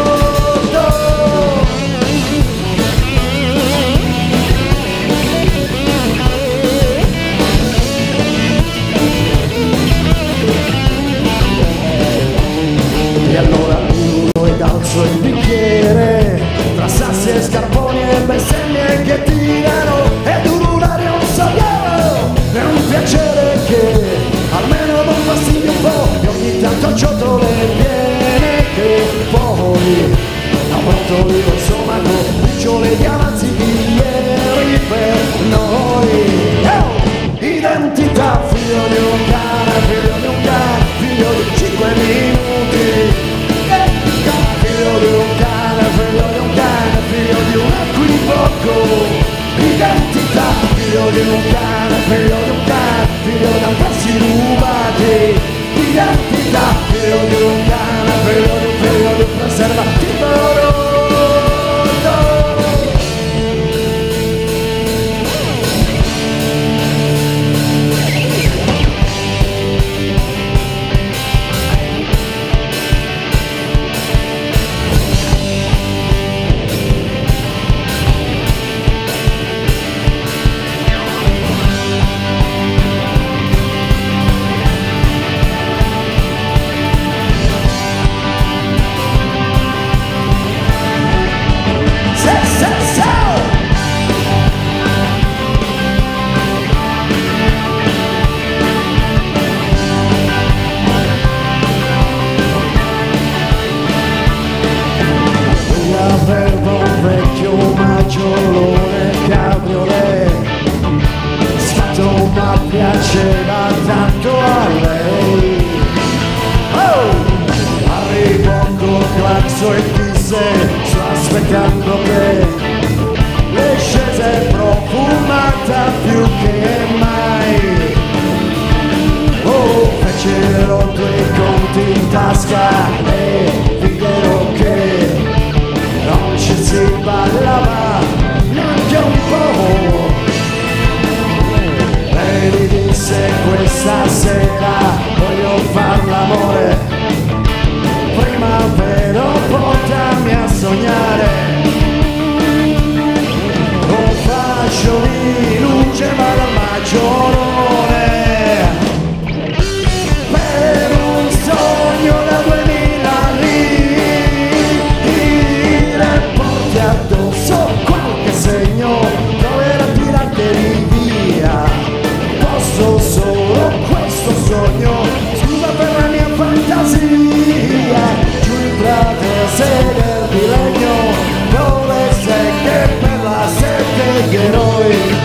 E allora uno ed alzo il bicchiere tra sassi e scarponi e bestemmie che tirano ed urlare un saluto è un piacere che almeno non fastidio un po' e ogni tanto ciotole viene che poi abbrottoli lo stomaco picciole di avanzi di ieri per noi. Oh! Identità, figlio di un cane, figlio di un cane, figlio di cinque minuti. Figlio di un cane, figlio di un cane, figlio di un equivoco. Identità, figlio di un cane, figlio di un cane, figlio di anfassi rubati. Identità, figlio di un cane, figlio di un figlio di un preservativo rotto. Avevo un vecchio maggiolone cabriolet, sfatto ma piaceva tanto a lei. Oh! Arrivò col clacson e disse, sto aspettando che le scese profumata più che mai. Oh, fecero due conti in tasca e videro che non ci si ballava neanche un po'. Lei mi disse questa sera voglio far l'amore, prima però portami a sognare. Un fascio di luce va dal maggiolone per un sogno da duemila lire, porti addosso qualche segno dove la pirateria via. Posso solo questo sogno, scusa per la mia fantasia, giù in prato sedere di legno, dove sei che per la sette eroi.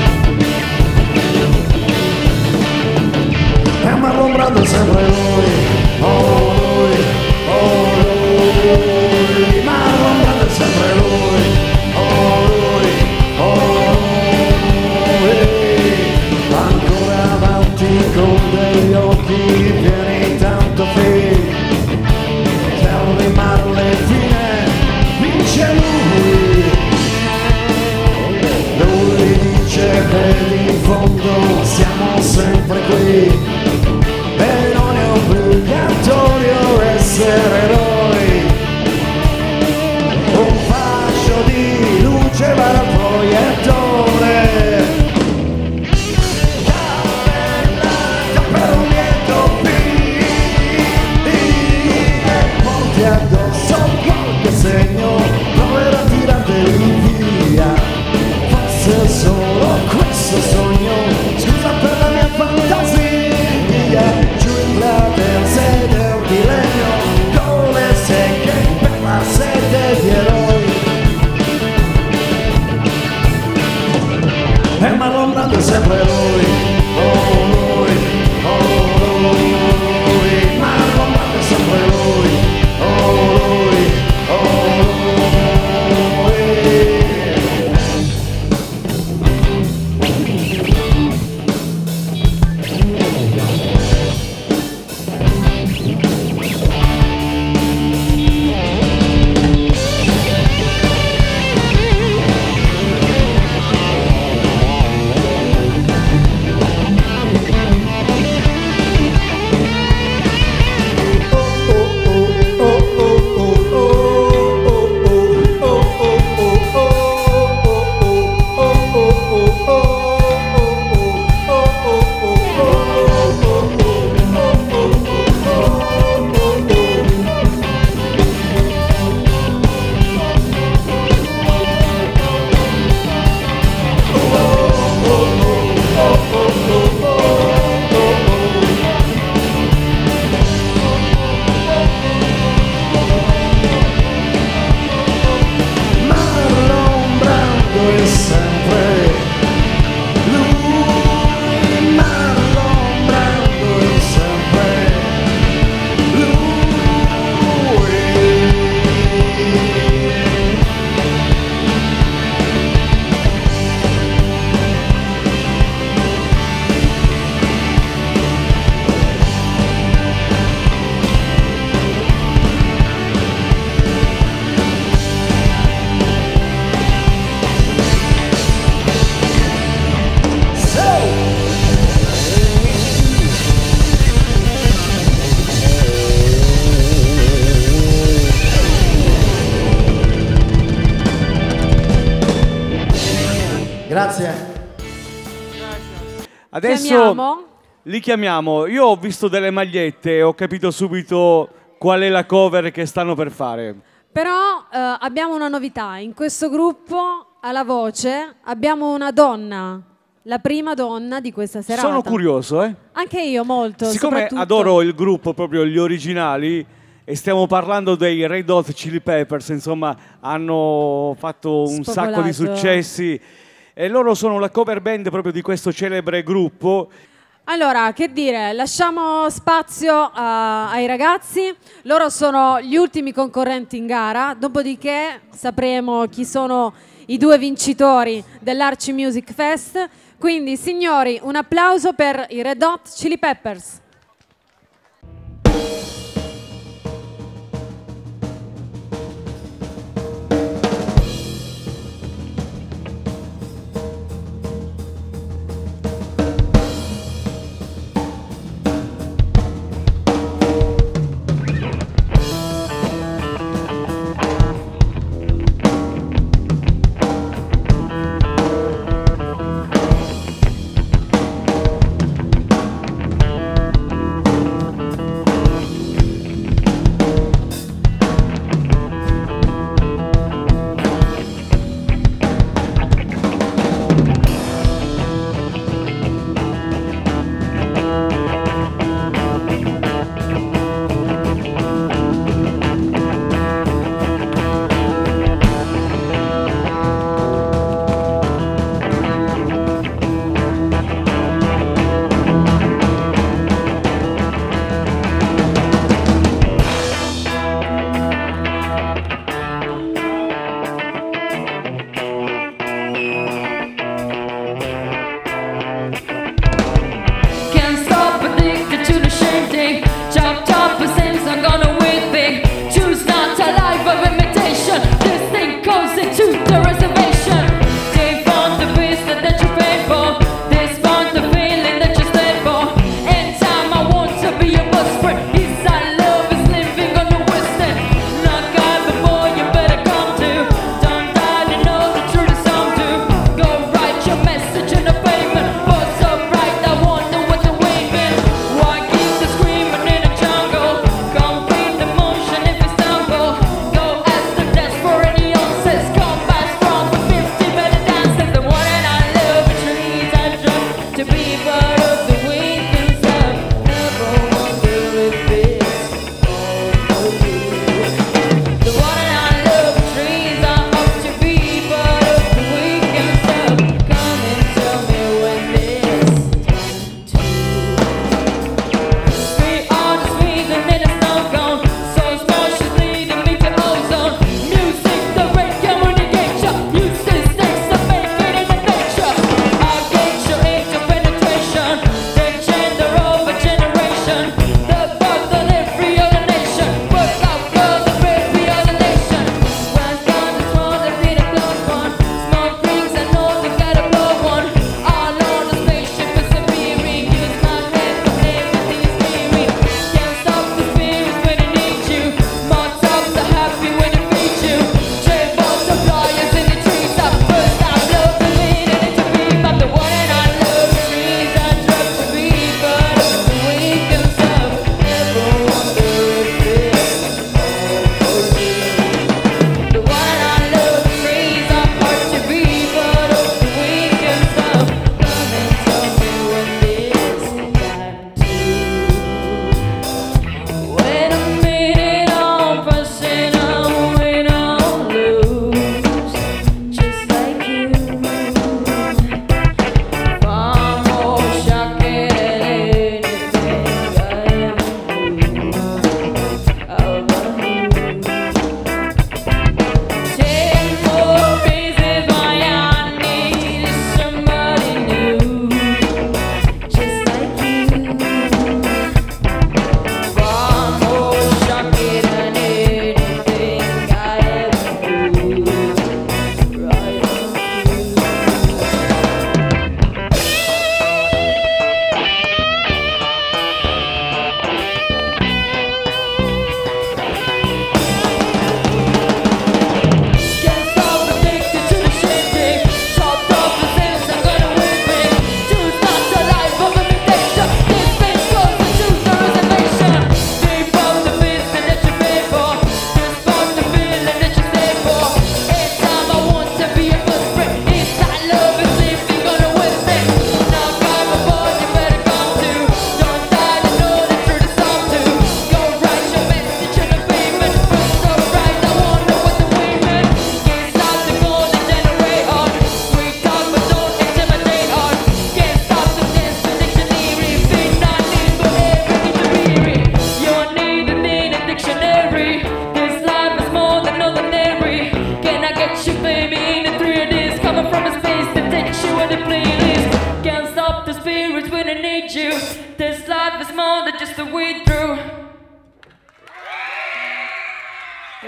E Marlon Brando sempre lui, oh lui, oh lui, Marlon Brando sempre lui, oh lui, oh lui, ancora avanti con degli occhi pieni tanto fame, per rimarle fine vince lui. Lui dice vedi in fondo siamo sempre qui e non è obbligatorio essere eroi. Un fascio di luce va dal proiettore, cappellata per un lieto segno, proverò a tirarteli via. Forse solo questo sogno, scusa per la mia fantasia. Giù in platea sedere di legno, con le secche per la sete di eroi. E Marlon sempre lui, oh lui, oh lui, Marlon Brando sempre lui, oh lui, oh lui. Grazie. Adesso Chiamiamo? li chiamiamo. Io ho visto delle magliette e ho capito subito qual è la cover che stanno per fare. Però eh, abbiamo una novità. In questo gruppo, alla voce, abbiamo una donna. La prima donna di questa serata. Sono curioso, eh? Anche io molto. Siccome soprattutto. adoro il gruppo, proprio gli originali, e stiamo parlando dei Red Hot Chili Peppers, insomma, hanno fatto un Spopolato. sacco di successi e loro sono la cover band proprio di questo celebre gruppo. Allora, che dire, lasciamo spazio a- ai ragazzi, loro sono gli ultimi concorrenti in gara, dopodiché sapremo chi sono i due vincitori dell'Arci Music Fest. Quindi, signori, un applauso per i Red Hot Chili Peppers.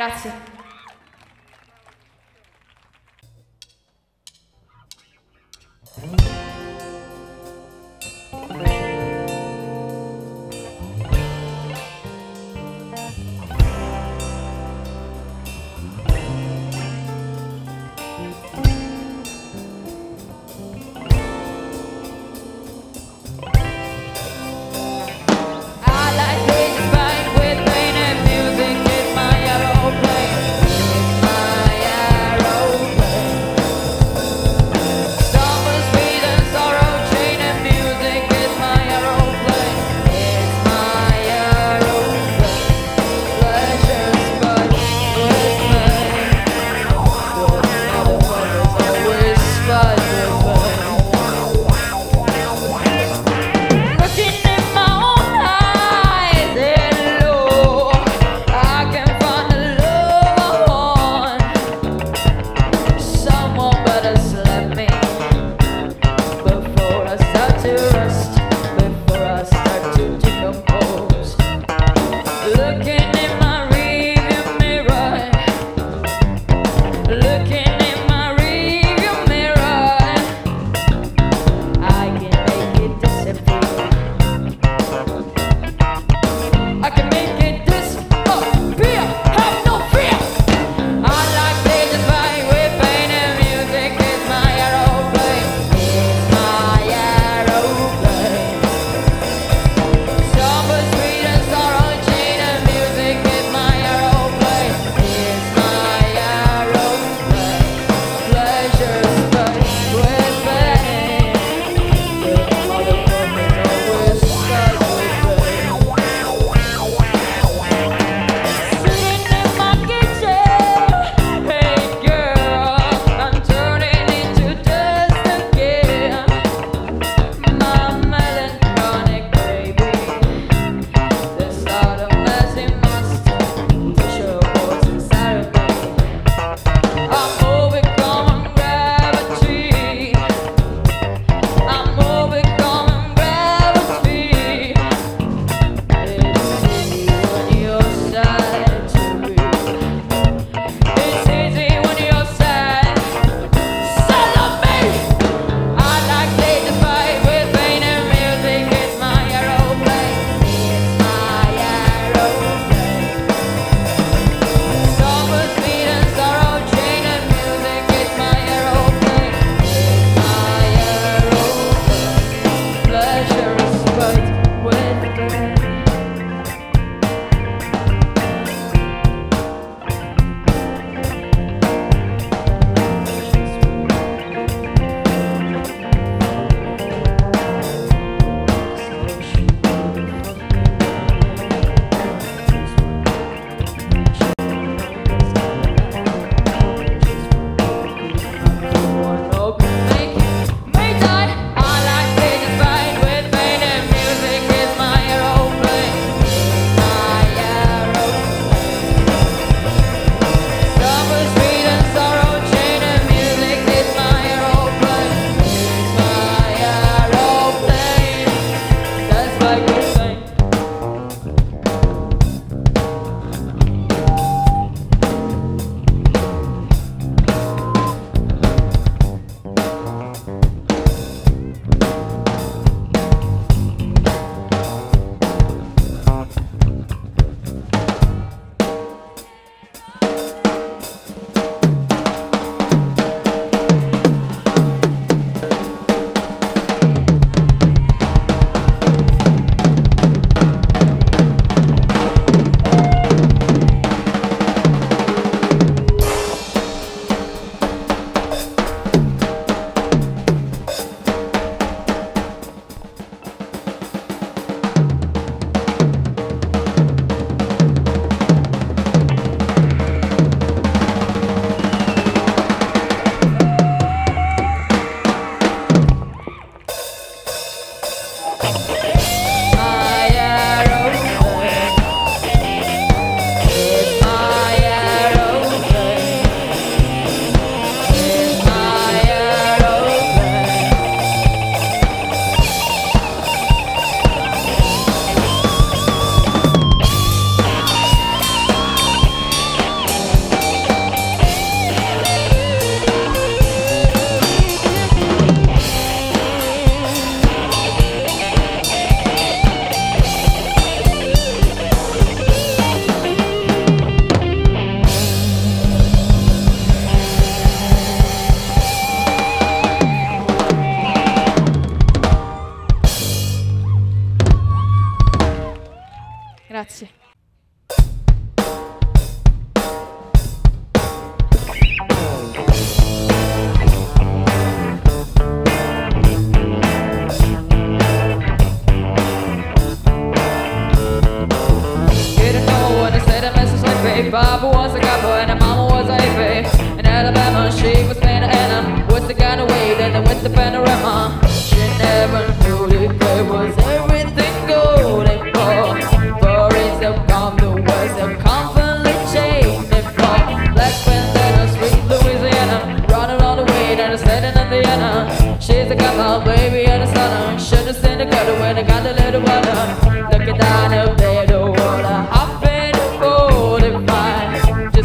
Grazie. I like pages buying with pain and music in my aeroplane.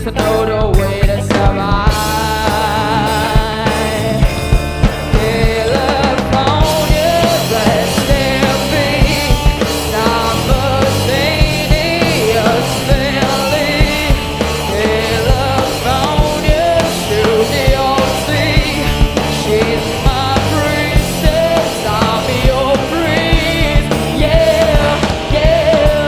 just to know the way to survive. California, rest in peace. Simultaneous feeling. California, through the ocean. She's my princess, I'm your prince. Yeah, yeah.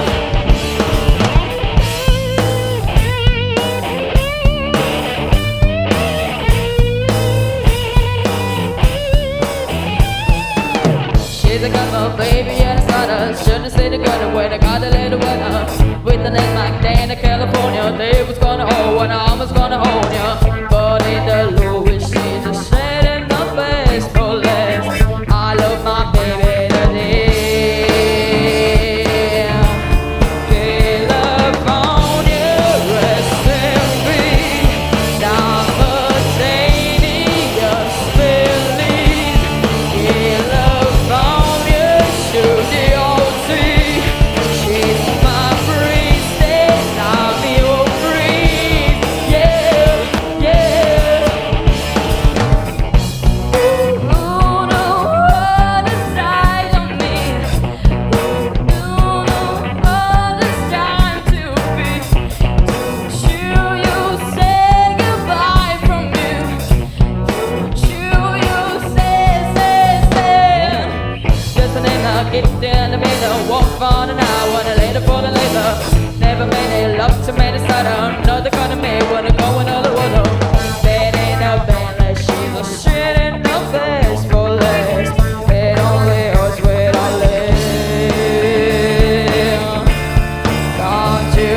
She's a girl, baby, and a starter. Shouldn't say the girl when I got a little winner. With the name like Dana, California, they was gonna hold when I was gonna hold ya. But in the Louis, she's a shade in the face for less. I love my baby today. California, rest in peace. Simultaneous feelings. California, shoot the ocean. She's my princess, I'm your prince. Yeah, yeah. Oh no, other side of me. No, no, other time to be. Don't you, you say goodbye from you. Don't you, you say, say, say. Just a name I get in the middle, walk on an hour, wanna later for the later. Never made it love to many sudden. Another kind of me, wanna go another one. Bed in a band like she's a shit in the face for less. It only hurts when I live. Can't you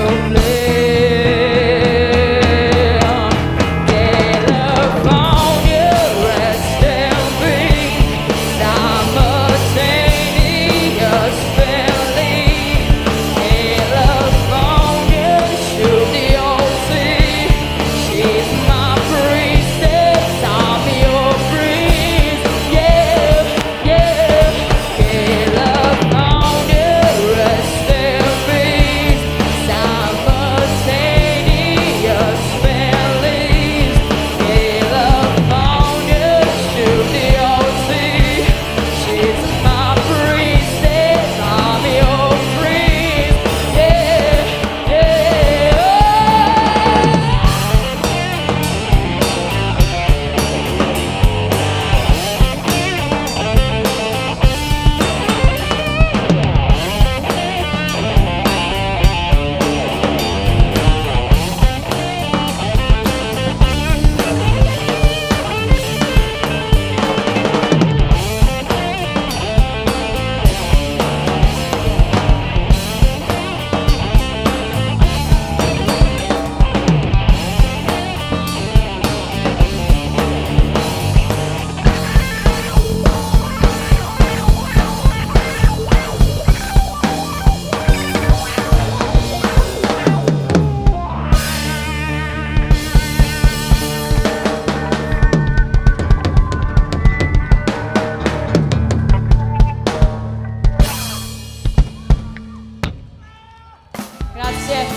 please? California, rest in peace. Simultaneous feeling. California, shoot the ocean. She's my princess, I'm your prince. Yeah, yeah. California, rest in peace. Simultaneous feelings. California, shoot the ocean. She's my princess, I'm your prince. Yeah, yeah. Grazie.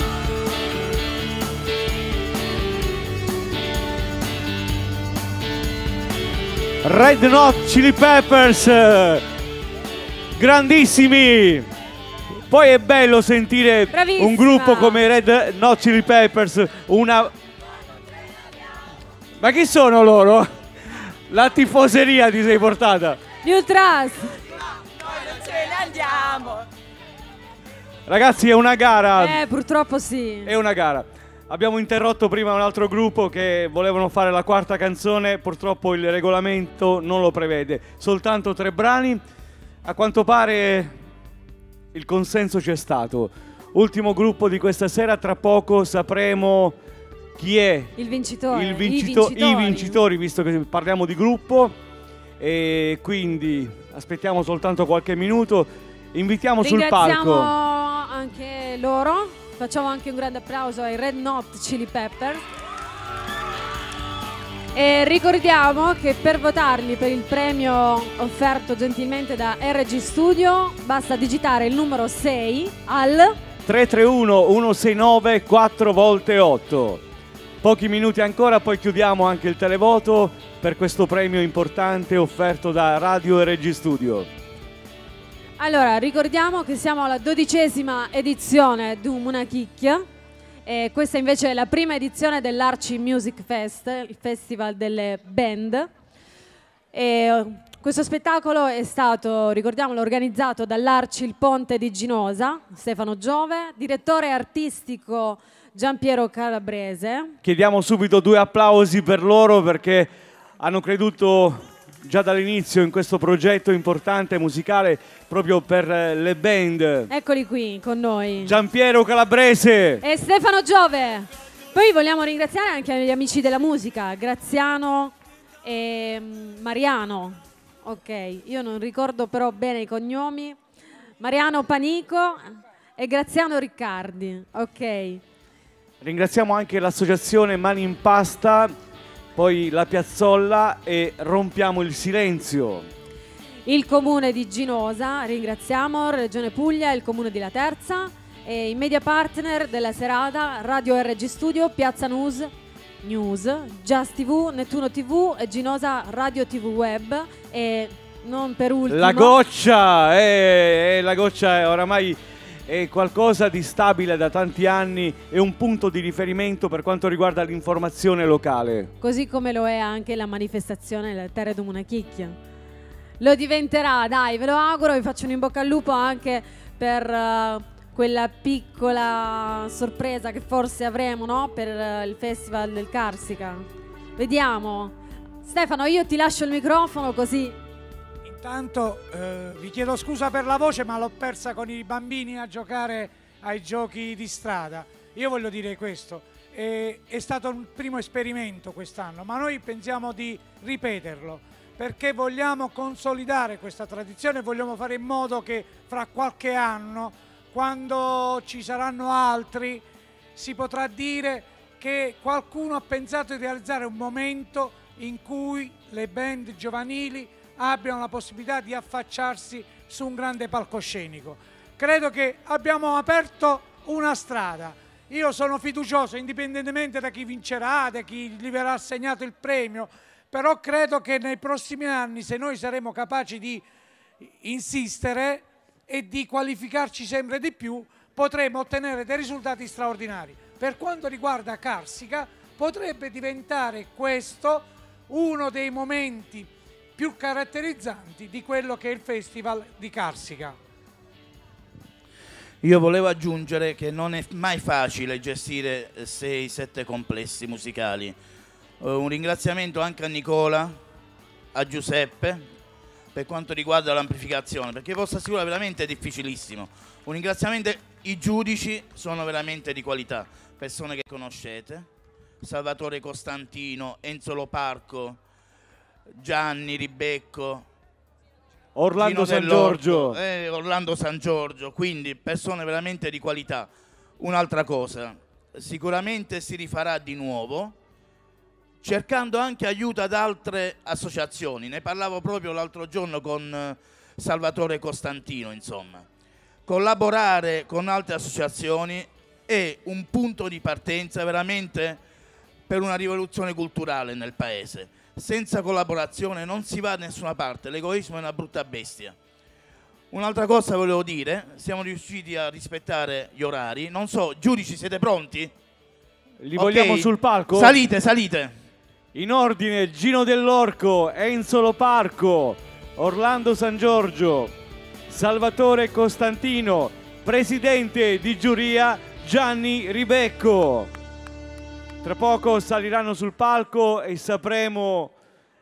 Red Hot Chili Peppers, grandissimi. Poi è bello sentire Bravissima. un gruppo come Red Hot Chili Peppers, una... Ma chi sono loro? La tifoseria ti sei portata. Gli Ultras. Noi non ce ne andiamo. Ragazzi, è una gara. Eh, purtroppo sì. È una gara. Abbiamo interrotto prima un altro gruppo che volevano fare la quarta canzone, purtroppo il regolamento non lo prevede. Soltanto tre brani. A quanto pare il consenso c'è stato. Ultimo gruppo di questa sera, tra poco sapremo chi è Il vincitore. il I vincito- vincitori. i vincitori, visto che parliamo di gruppo. E quindi aspettiamo soltanto qualche minuto. Invitiamo sul Ringraziamo palco. anche loro. Facciamo anche un grande applauso ai Red Hot Chili Peppers. E ricordiamo che per votarli per il premio offerto gentilmente da R G Studio basta digitare il numero sei al tre tre uno uno sei nove quattro volte otto. Pochi minuti ancora, poi chiudiamo anche il televoto per questo premio importante offerto da Radio e Regi Studio. Allora, ricordiamo che siamo alla dodicesima edizione di Una Chicchia. E questa invece è la prima edizione dell'Arci Music Fest, il festival delle band. E questo spettacolo è stato, ricordiamolo, organizzato dall'Arci Il Ponte di Ginosa, Stefano Giove, direttore artistico Giampiero Calabrese. Chiediamo subito due applausi per loro perché hanno creduto già dall'inizio in questo progetto importante musicale proprio per le band. Eccoli qui con noi. Giampiero Calabrese E Stefano Giove. Poi vogliamo ringraziare anche gli amici della musica, Graziano e Mariano. Ok, io non ricordo però bene i cognomi. Mariano Panico e Graziano Riccardi. Ok. Ringraziamo anche l'associazione Mani in Pasta, poi la Piazzolla e Rompiamo il Silenzio. Il comune di Ginosa, ringraziamo, Regione Puglia, il comune di Laterza e i media partner della serata Radio R G Studio, Piazza News, News, Just T V, Nettuno T V e Ginosa Radio T V Web e non per ultimo... La Goccia, eh, eh, la Goccia è oramai è qualcosa di stabile da tanti anni, è un punto di riferimento per quanto riguarda l'informazione locale. Così come lo è anche la manifestazione della Terra di Una Chicchia. Lo diventerà, dai, ve lo auguro, vi faccio un in bocca al lupo anche per uh, quella piccola sorpresa che forse avremo, no? Per uh, il Festival del Carsica. Vediamo. Stefano, io ti lascio il microfono così. Intanto eh, vi chiedo scusa per la voce, ma l'ho persa con i bambini a giocare ai giochi di strada. Io voglio dire questo, eh, è stato un primo esperimento quest'anno, ma noi pensiamo di ripeterlo, perché vogliamo consolidare questa tradizione, vogliamo fare in modo che fra qualche anno, quando ci saranno altri, si potrà dire che qualcuno ha pensato di realizzare un momento in cui le band giovanili abbiano la possibilità di affacciarsi su un grande palcoscenico. Credo che abbiamo aperto una strada. Io sono fiducioso, indipendentemente da chi vincerà, da chi gli verrà assegnato il premio, però credo che nei prossimi anni, se noi saremo capaci di insistere e di qualificarci sempre di più, potremo ottenere dei risultati straordinari. Per quanto riguarda Carsica, potrebbe diventare questo uno dei momenti più caratterizzanti di quello che è il Festival di Carsica. Io volevo aggiungere che non è mai facile gestire sei sette complessi musicali. Uh, un ringraziamento anche a Nicola, a Giuseppe, per quanto riguarda l'amplificazione, perché posso assicurare veramente è difficilissimo. Un ringraziamento, i giudici sono veramente di qualità, persone che conoscete, Salvatore Costantino, Enzo Loparco, Gianni Ribecco, Orlando San Giorgio, eh, Orlando San Giorgio, quindi persone veramente di qualità. Un'altra cosa, sicuramente si rifarà di nuovo, cercando anche aiuto ad altre associazioni. Ne parlavo proprio l'altro giorno con Salvatore Costantino, insomma. Collaborare con altre associazioni è un punto di partenza veramente per una rivoluzione culturale nel paese. Senza collaborazione non si va da nessuna parte, l'egoismo è una brutta bestia. Un'altra cosa volevo dire, siamo riusciti a rispettare gli orari, non so, giudici siete pronti? Li vogliamo Ok. sul palco? Salite, salite. In ordine, Gino Dell'Orco, Enzo Loparco, Orlando San Giorgio, Salvatore Costantino, presidente di giuria Gianni Ribecco. Tra poco saliranno sul palco e sapremo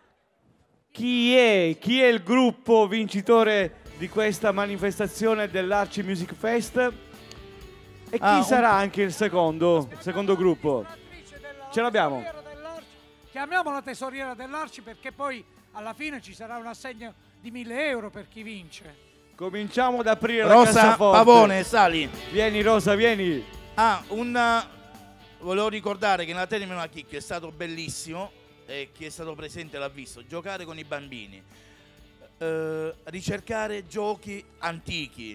chi è, chi è il gruppo vincitore di questa manifestazione dell'Arci Music Fest e chi Ah, un- sarà anche il secondo, secondo gruppo. Ce l'abbiamo. Chiamiamo la tesoriera dell'Arci perché poi alla fine ci sarà un assegno di mille euro per chi vince. Cominciamo ad aprire la Rosa cassaforte. Pavone, sali. Vieni Rosa, vieni. Ah, un... volevo ricordare che nella Termine Una Chicchia è stato bellissimo e chi è stato presente l'ha visto, giocare con i bambini, eh, ricercare giochi antichi,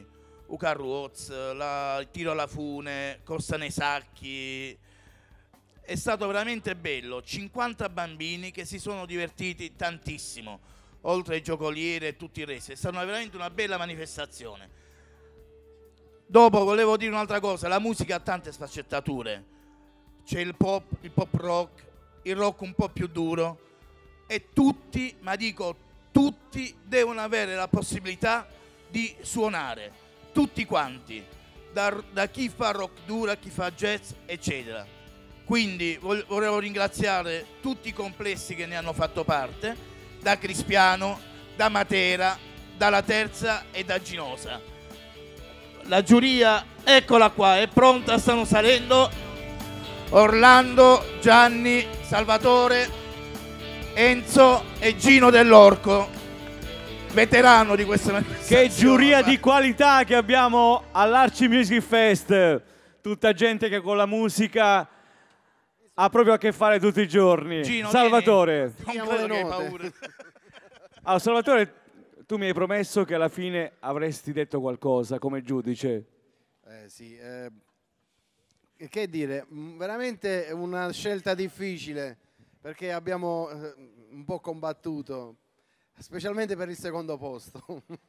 Ucarruoz, la, il tiro alla fune, corsa nei sacchi. È stato veramente bello, cinquanta bambini che si sono divertiti tantissimo, oltre ai giocolieri e tutti i resti. È stata veramente una bella manifestazione. Dopo volevo dire un'altra cosa, la musica ha tante sfaccettature, c'è il pop, il pop rock, il rock un po' più duro e tutti, ma dico tutti, devono avere la possibilità di suonare, tutti quanti, da, da chi fa rock duro a chi fa jazz, eccetera. Quindi volevo ringraziare tutti i complessi che ne hanno fatto parte, da Crispiano, da Matera, dalla Terza e da Ginosa. La giuria, eccola qua, è pronta, stanno salendo. Orlando, Gianni, Salvatore, Enzo e Gino Dell'Orco, veterano di questa manifestazione. Che giuria di qualità che abbiamo all'Arci Music Fest. Tutta gente che con la musica ha proprio a che fare tutti i giorni. Gino, Salvatore. vieni. Non credo che hai paura. Allora, Salvatore, tu mi hai promesso che alla fine avresti detto qualcosa come giudice. Eh sì, eh, che dire, veramente una scelta difficile perché abbiamo eh, un po' combattuto, specialmente per il secondo posto.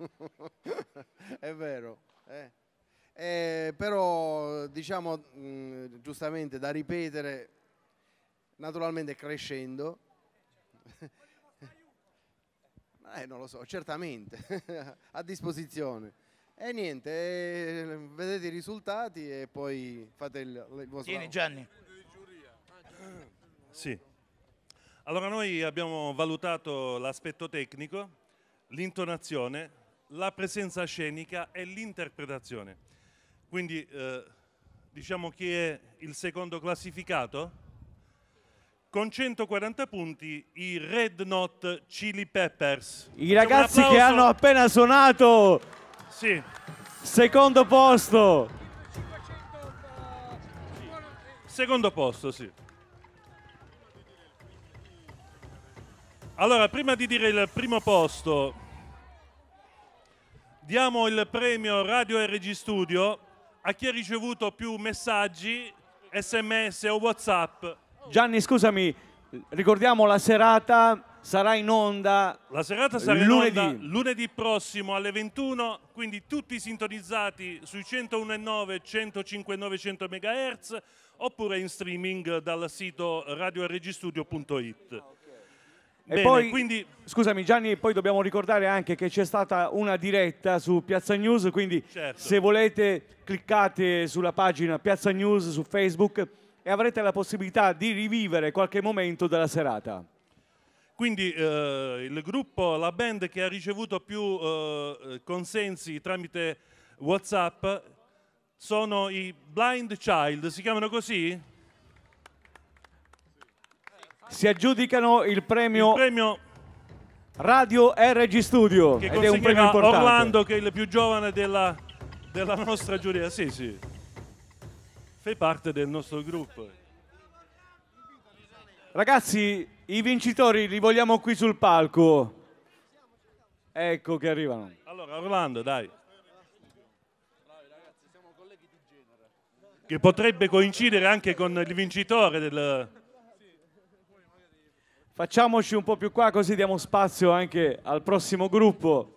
È vero. Eh. Eh, però diciamo mh, giustamente da ripetere, naturalmente crescendo. Eh, non lo so, certamente, a disposizione. E niente, eh, vedete i risultati e poi fate il, il vostro... Vieni Gianni. Sì. Allora noi abbiamo valutato l'aspetto tecnico, l'intonazione, la presenza scenica e l'interpretazione. Quindi eh, diciamo chi è il secondo classificato? Con centoquaranta punti i Red Hot Chili Peppers. I ragazzi che hanno appena suonato. Sì. Secondo posto. Secondo posto, sì. Allora, prima di dire il primo posto, diamo il premio Radio R G Studio a chi ha ricevuto più messaggi, sms o WhatsApp. Gianni, scusami, ricordiamo la serata sarà in onda La serata sarà lunedì. in onda lunedì prossimo alle ventuno, quindi tutti sintonizzati sui centouno virgola nove, centocinque virgola nove, cento megahertz oppure in streaming dal sito radio r g studio punto it. E Bene, poi, quindi... scusami Gianni, poi dobbiamo ricordare anche che c'è stata una diretta su Piazza News, quindi Certo. se volete cliccate sulla pagina Piazza News su Facebook e avrete la possibilità di rivivere qualche momento della serata. Quindi eh, il gruppo, la band che ha ricevuto più eh, consensi tramite WhatsApp sono i Blind Child, si chiamano così? Si aggiudicano il premio, Il premio Radio R G Studio che ed è un premio consegnerà importante. Orlando, che è il più giovane della, della nostra giuria. Sì, sì. Fai parte del nostro gruppo. Ragazzi, i vincitori li vogliamo qui sul palco. Ecco che arrivano. Allora, Orlando, dai. Che potrebbe coincidere anche con il vincitore del... Facciamoci un po' più qua così diamo spazio anche al prossimo gruppo.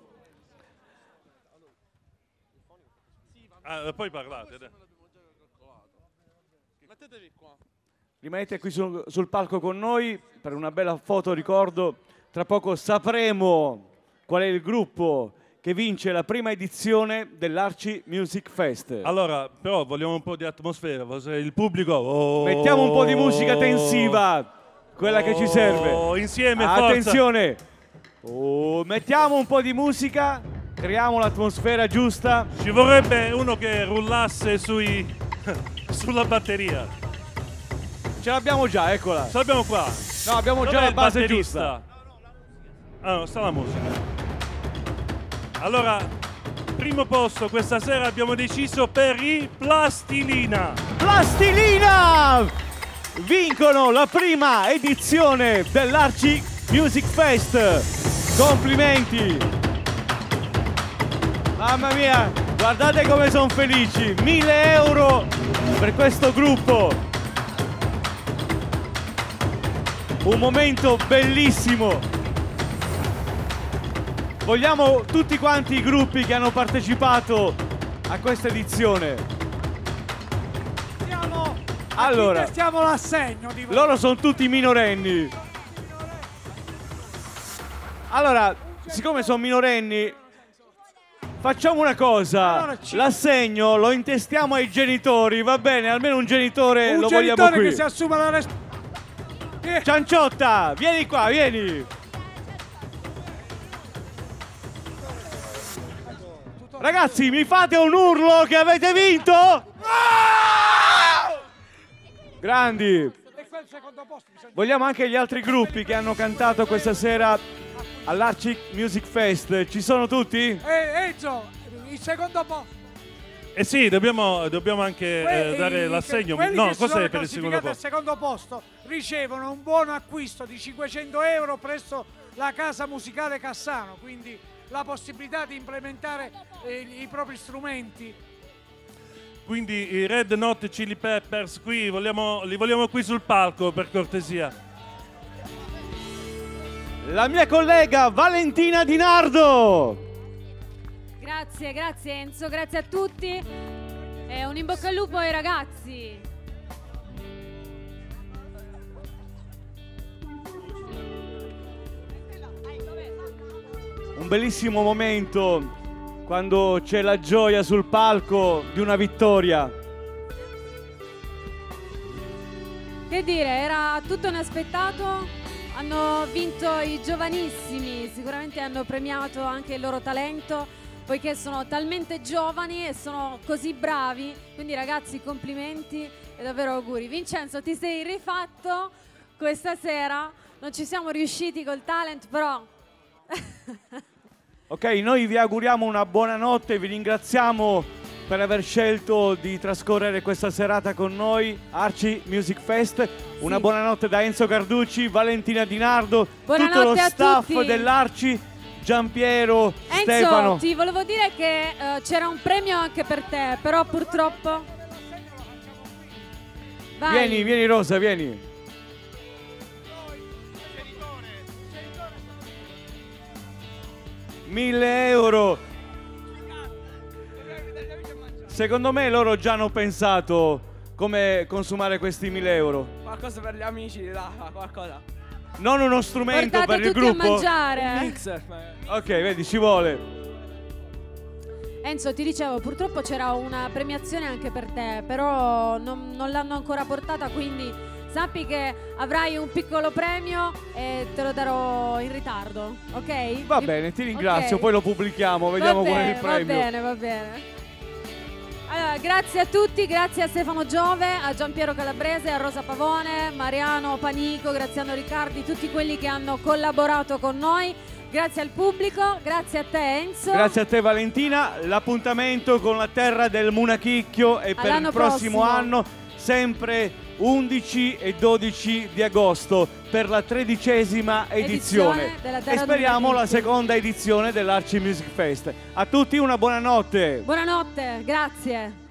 Ah, poi parlate. Dai. Mettetevi qua. Rimanete qui sul, sul palco con noi per una bella foto ricordo. Tra poco sapremo qual è il gruppo che vince la prima edizione dell'Arci Music Fest. Allora, però vogliamo un po' di atmosfera, il pubblico... Oh, Mettiamo un po' di musica tensiva, quella oh, che ci serve. Insieme, attenzione. Oh, mettiamo un po' di musica, creiamo l'atmosfera giusta. Ci vorrebbe uno che rullasse sui, sulla batteria. Ce l'abbiamo già, eccola. Ce l'abbiamo qua. No, abbiamo Dov'è già la il base batterista? giusta. Ah, no, sta la musica. Allora, primo posto questa sera abbiamo deciso per i Plastilina. Plastilina! Vincono la prima edizione dell'Arci Music Fest. Complimenti! Mamma mia! Guardate come sono felici, mille euro per questo gruppo. Un momento bellissimo. Vogliamo tutti quanti i gruppi che hanno partecipato a questa edizione. Stiamo, allora, stiamo l'assegno di loro sono tutti minorenni. Allora, siccome sono minorenni, facciamo una cosa, allora, ci... l'assegno lo intestiamo ai genitori, va bene? Almeno un genitore un lo genitore vogliamo qui. che si assume la responsabilità. Cianciotta, vieni qua, vieni. Ragazzi, mi fate un urlo che avete vinto? Grandi. Vogliamo anche gli altri gruppi che hanno cantato questa sera all'Arci Music Fest. Ci sono tutti? Eh, Enzo, il secondo posto. Eh sì, dobbiamo, dobbiamo anche eh, dare l'assegno. No, cos'è per il secondo posto? Al secondo posto ricevono un buono acquisto di cinquecento euro presso la Casa Musicale Cassano, quindi la possibilità di implementare eh, i propri strumenti. Quindi i Red Hot Chili Peppers qui, vogliamo, li vogliamo qui sul palco per cortesia. La mia collega Valentina Di Nardo. Grazie, grazie Enzo, grazie a tutti e un in bocca al lupo ai ragazzi. Un bellissimo momento quando c'è la gioia sul palco di una vittoria. Che dire, era tutto inaspettato, hanno vinto i giovanissimi, sicuramente hanno premiato anche il loro talento, poiché sono talmente giovani e sono così bravi, quindi ragazzi complimenti e davvero auguri. Vincenzo, ti sei rifatto questa sera, non ci siamo riusciti col talent, però... Ok, noi vi auguriamo una buona notte, vi ringraziamo per aver scelto di trascorrere questa serata con noi, Arci Music Fest. Una Sì. buonanotte da Enzo Carducci, Valentina Di Nardo, Buonanotte tutto lo a staff tutti. dell'Arci, Giampiero, Enzo, Stefano. ti volevo dire che eh, c'era un premio anche per te, però purtroppo... Vai. Vieni, vieni Rosa, vieni. Mille euro. Secondo me loro già hanno pensato come consumare questi mille euro. Qualcosa per gli amici, là, qualcosa. Non uno strumento Portate per il tutti a gruppo. mangiare. Mixer. Ok, vedi, ci vuole. Enzo, ti dicevo, purtroppo c'era una premiazione anche per te, però non, non l'hanno ancora portata, quindi sappi che avrai un piccolo premio e te lo darò in ritardo, ok? Va bene, ti ringrazio, Ok. poi lo pubblichiamo, vediamo va qual è bene, il premio. Va bene, va bene. Allora, grazie a tutti, grazie a Stefano Giove, a Giampiero Calabrese, a Rosa Pavone, Mariano Panico, Graziano Riccardi, tutti quelli che hanno collaborato con noi. Grazie al pubblico, grazie a te Enzo. Grazie a te Valentina, l'appuntamento con la terra del Munachicchio è per All'anno il prossimo, prossimo. anno, sempre undici e dodici di agosto per la tredicesima edizione, Edizione della e Terra del speriamo la Munachicchio. seconda edizione dell'Arci Music Fest. A tutti una buona notte. Buonanotte, grazie.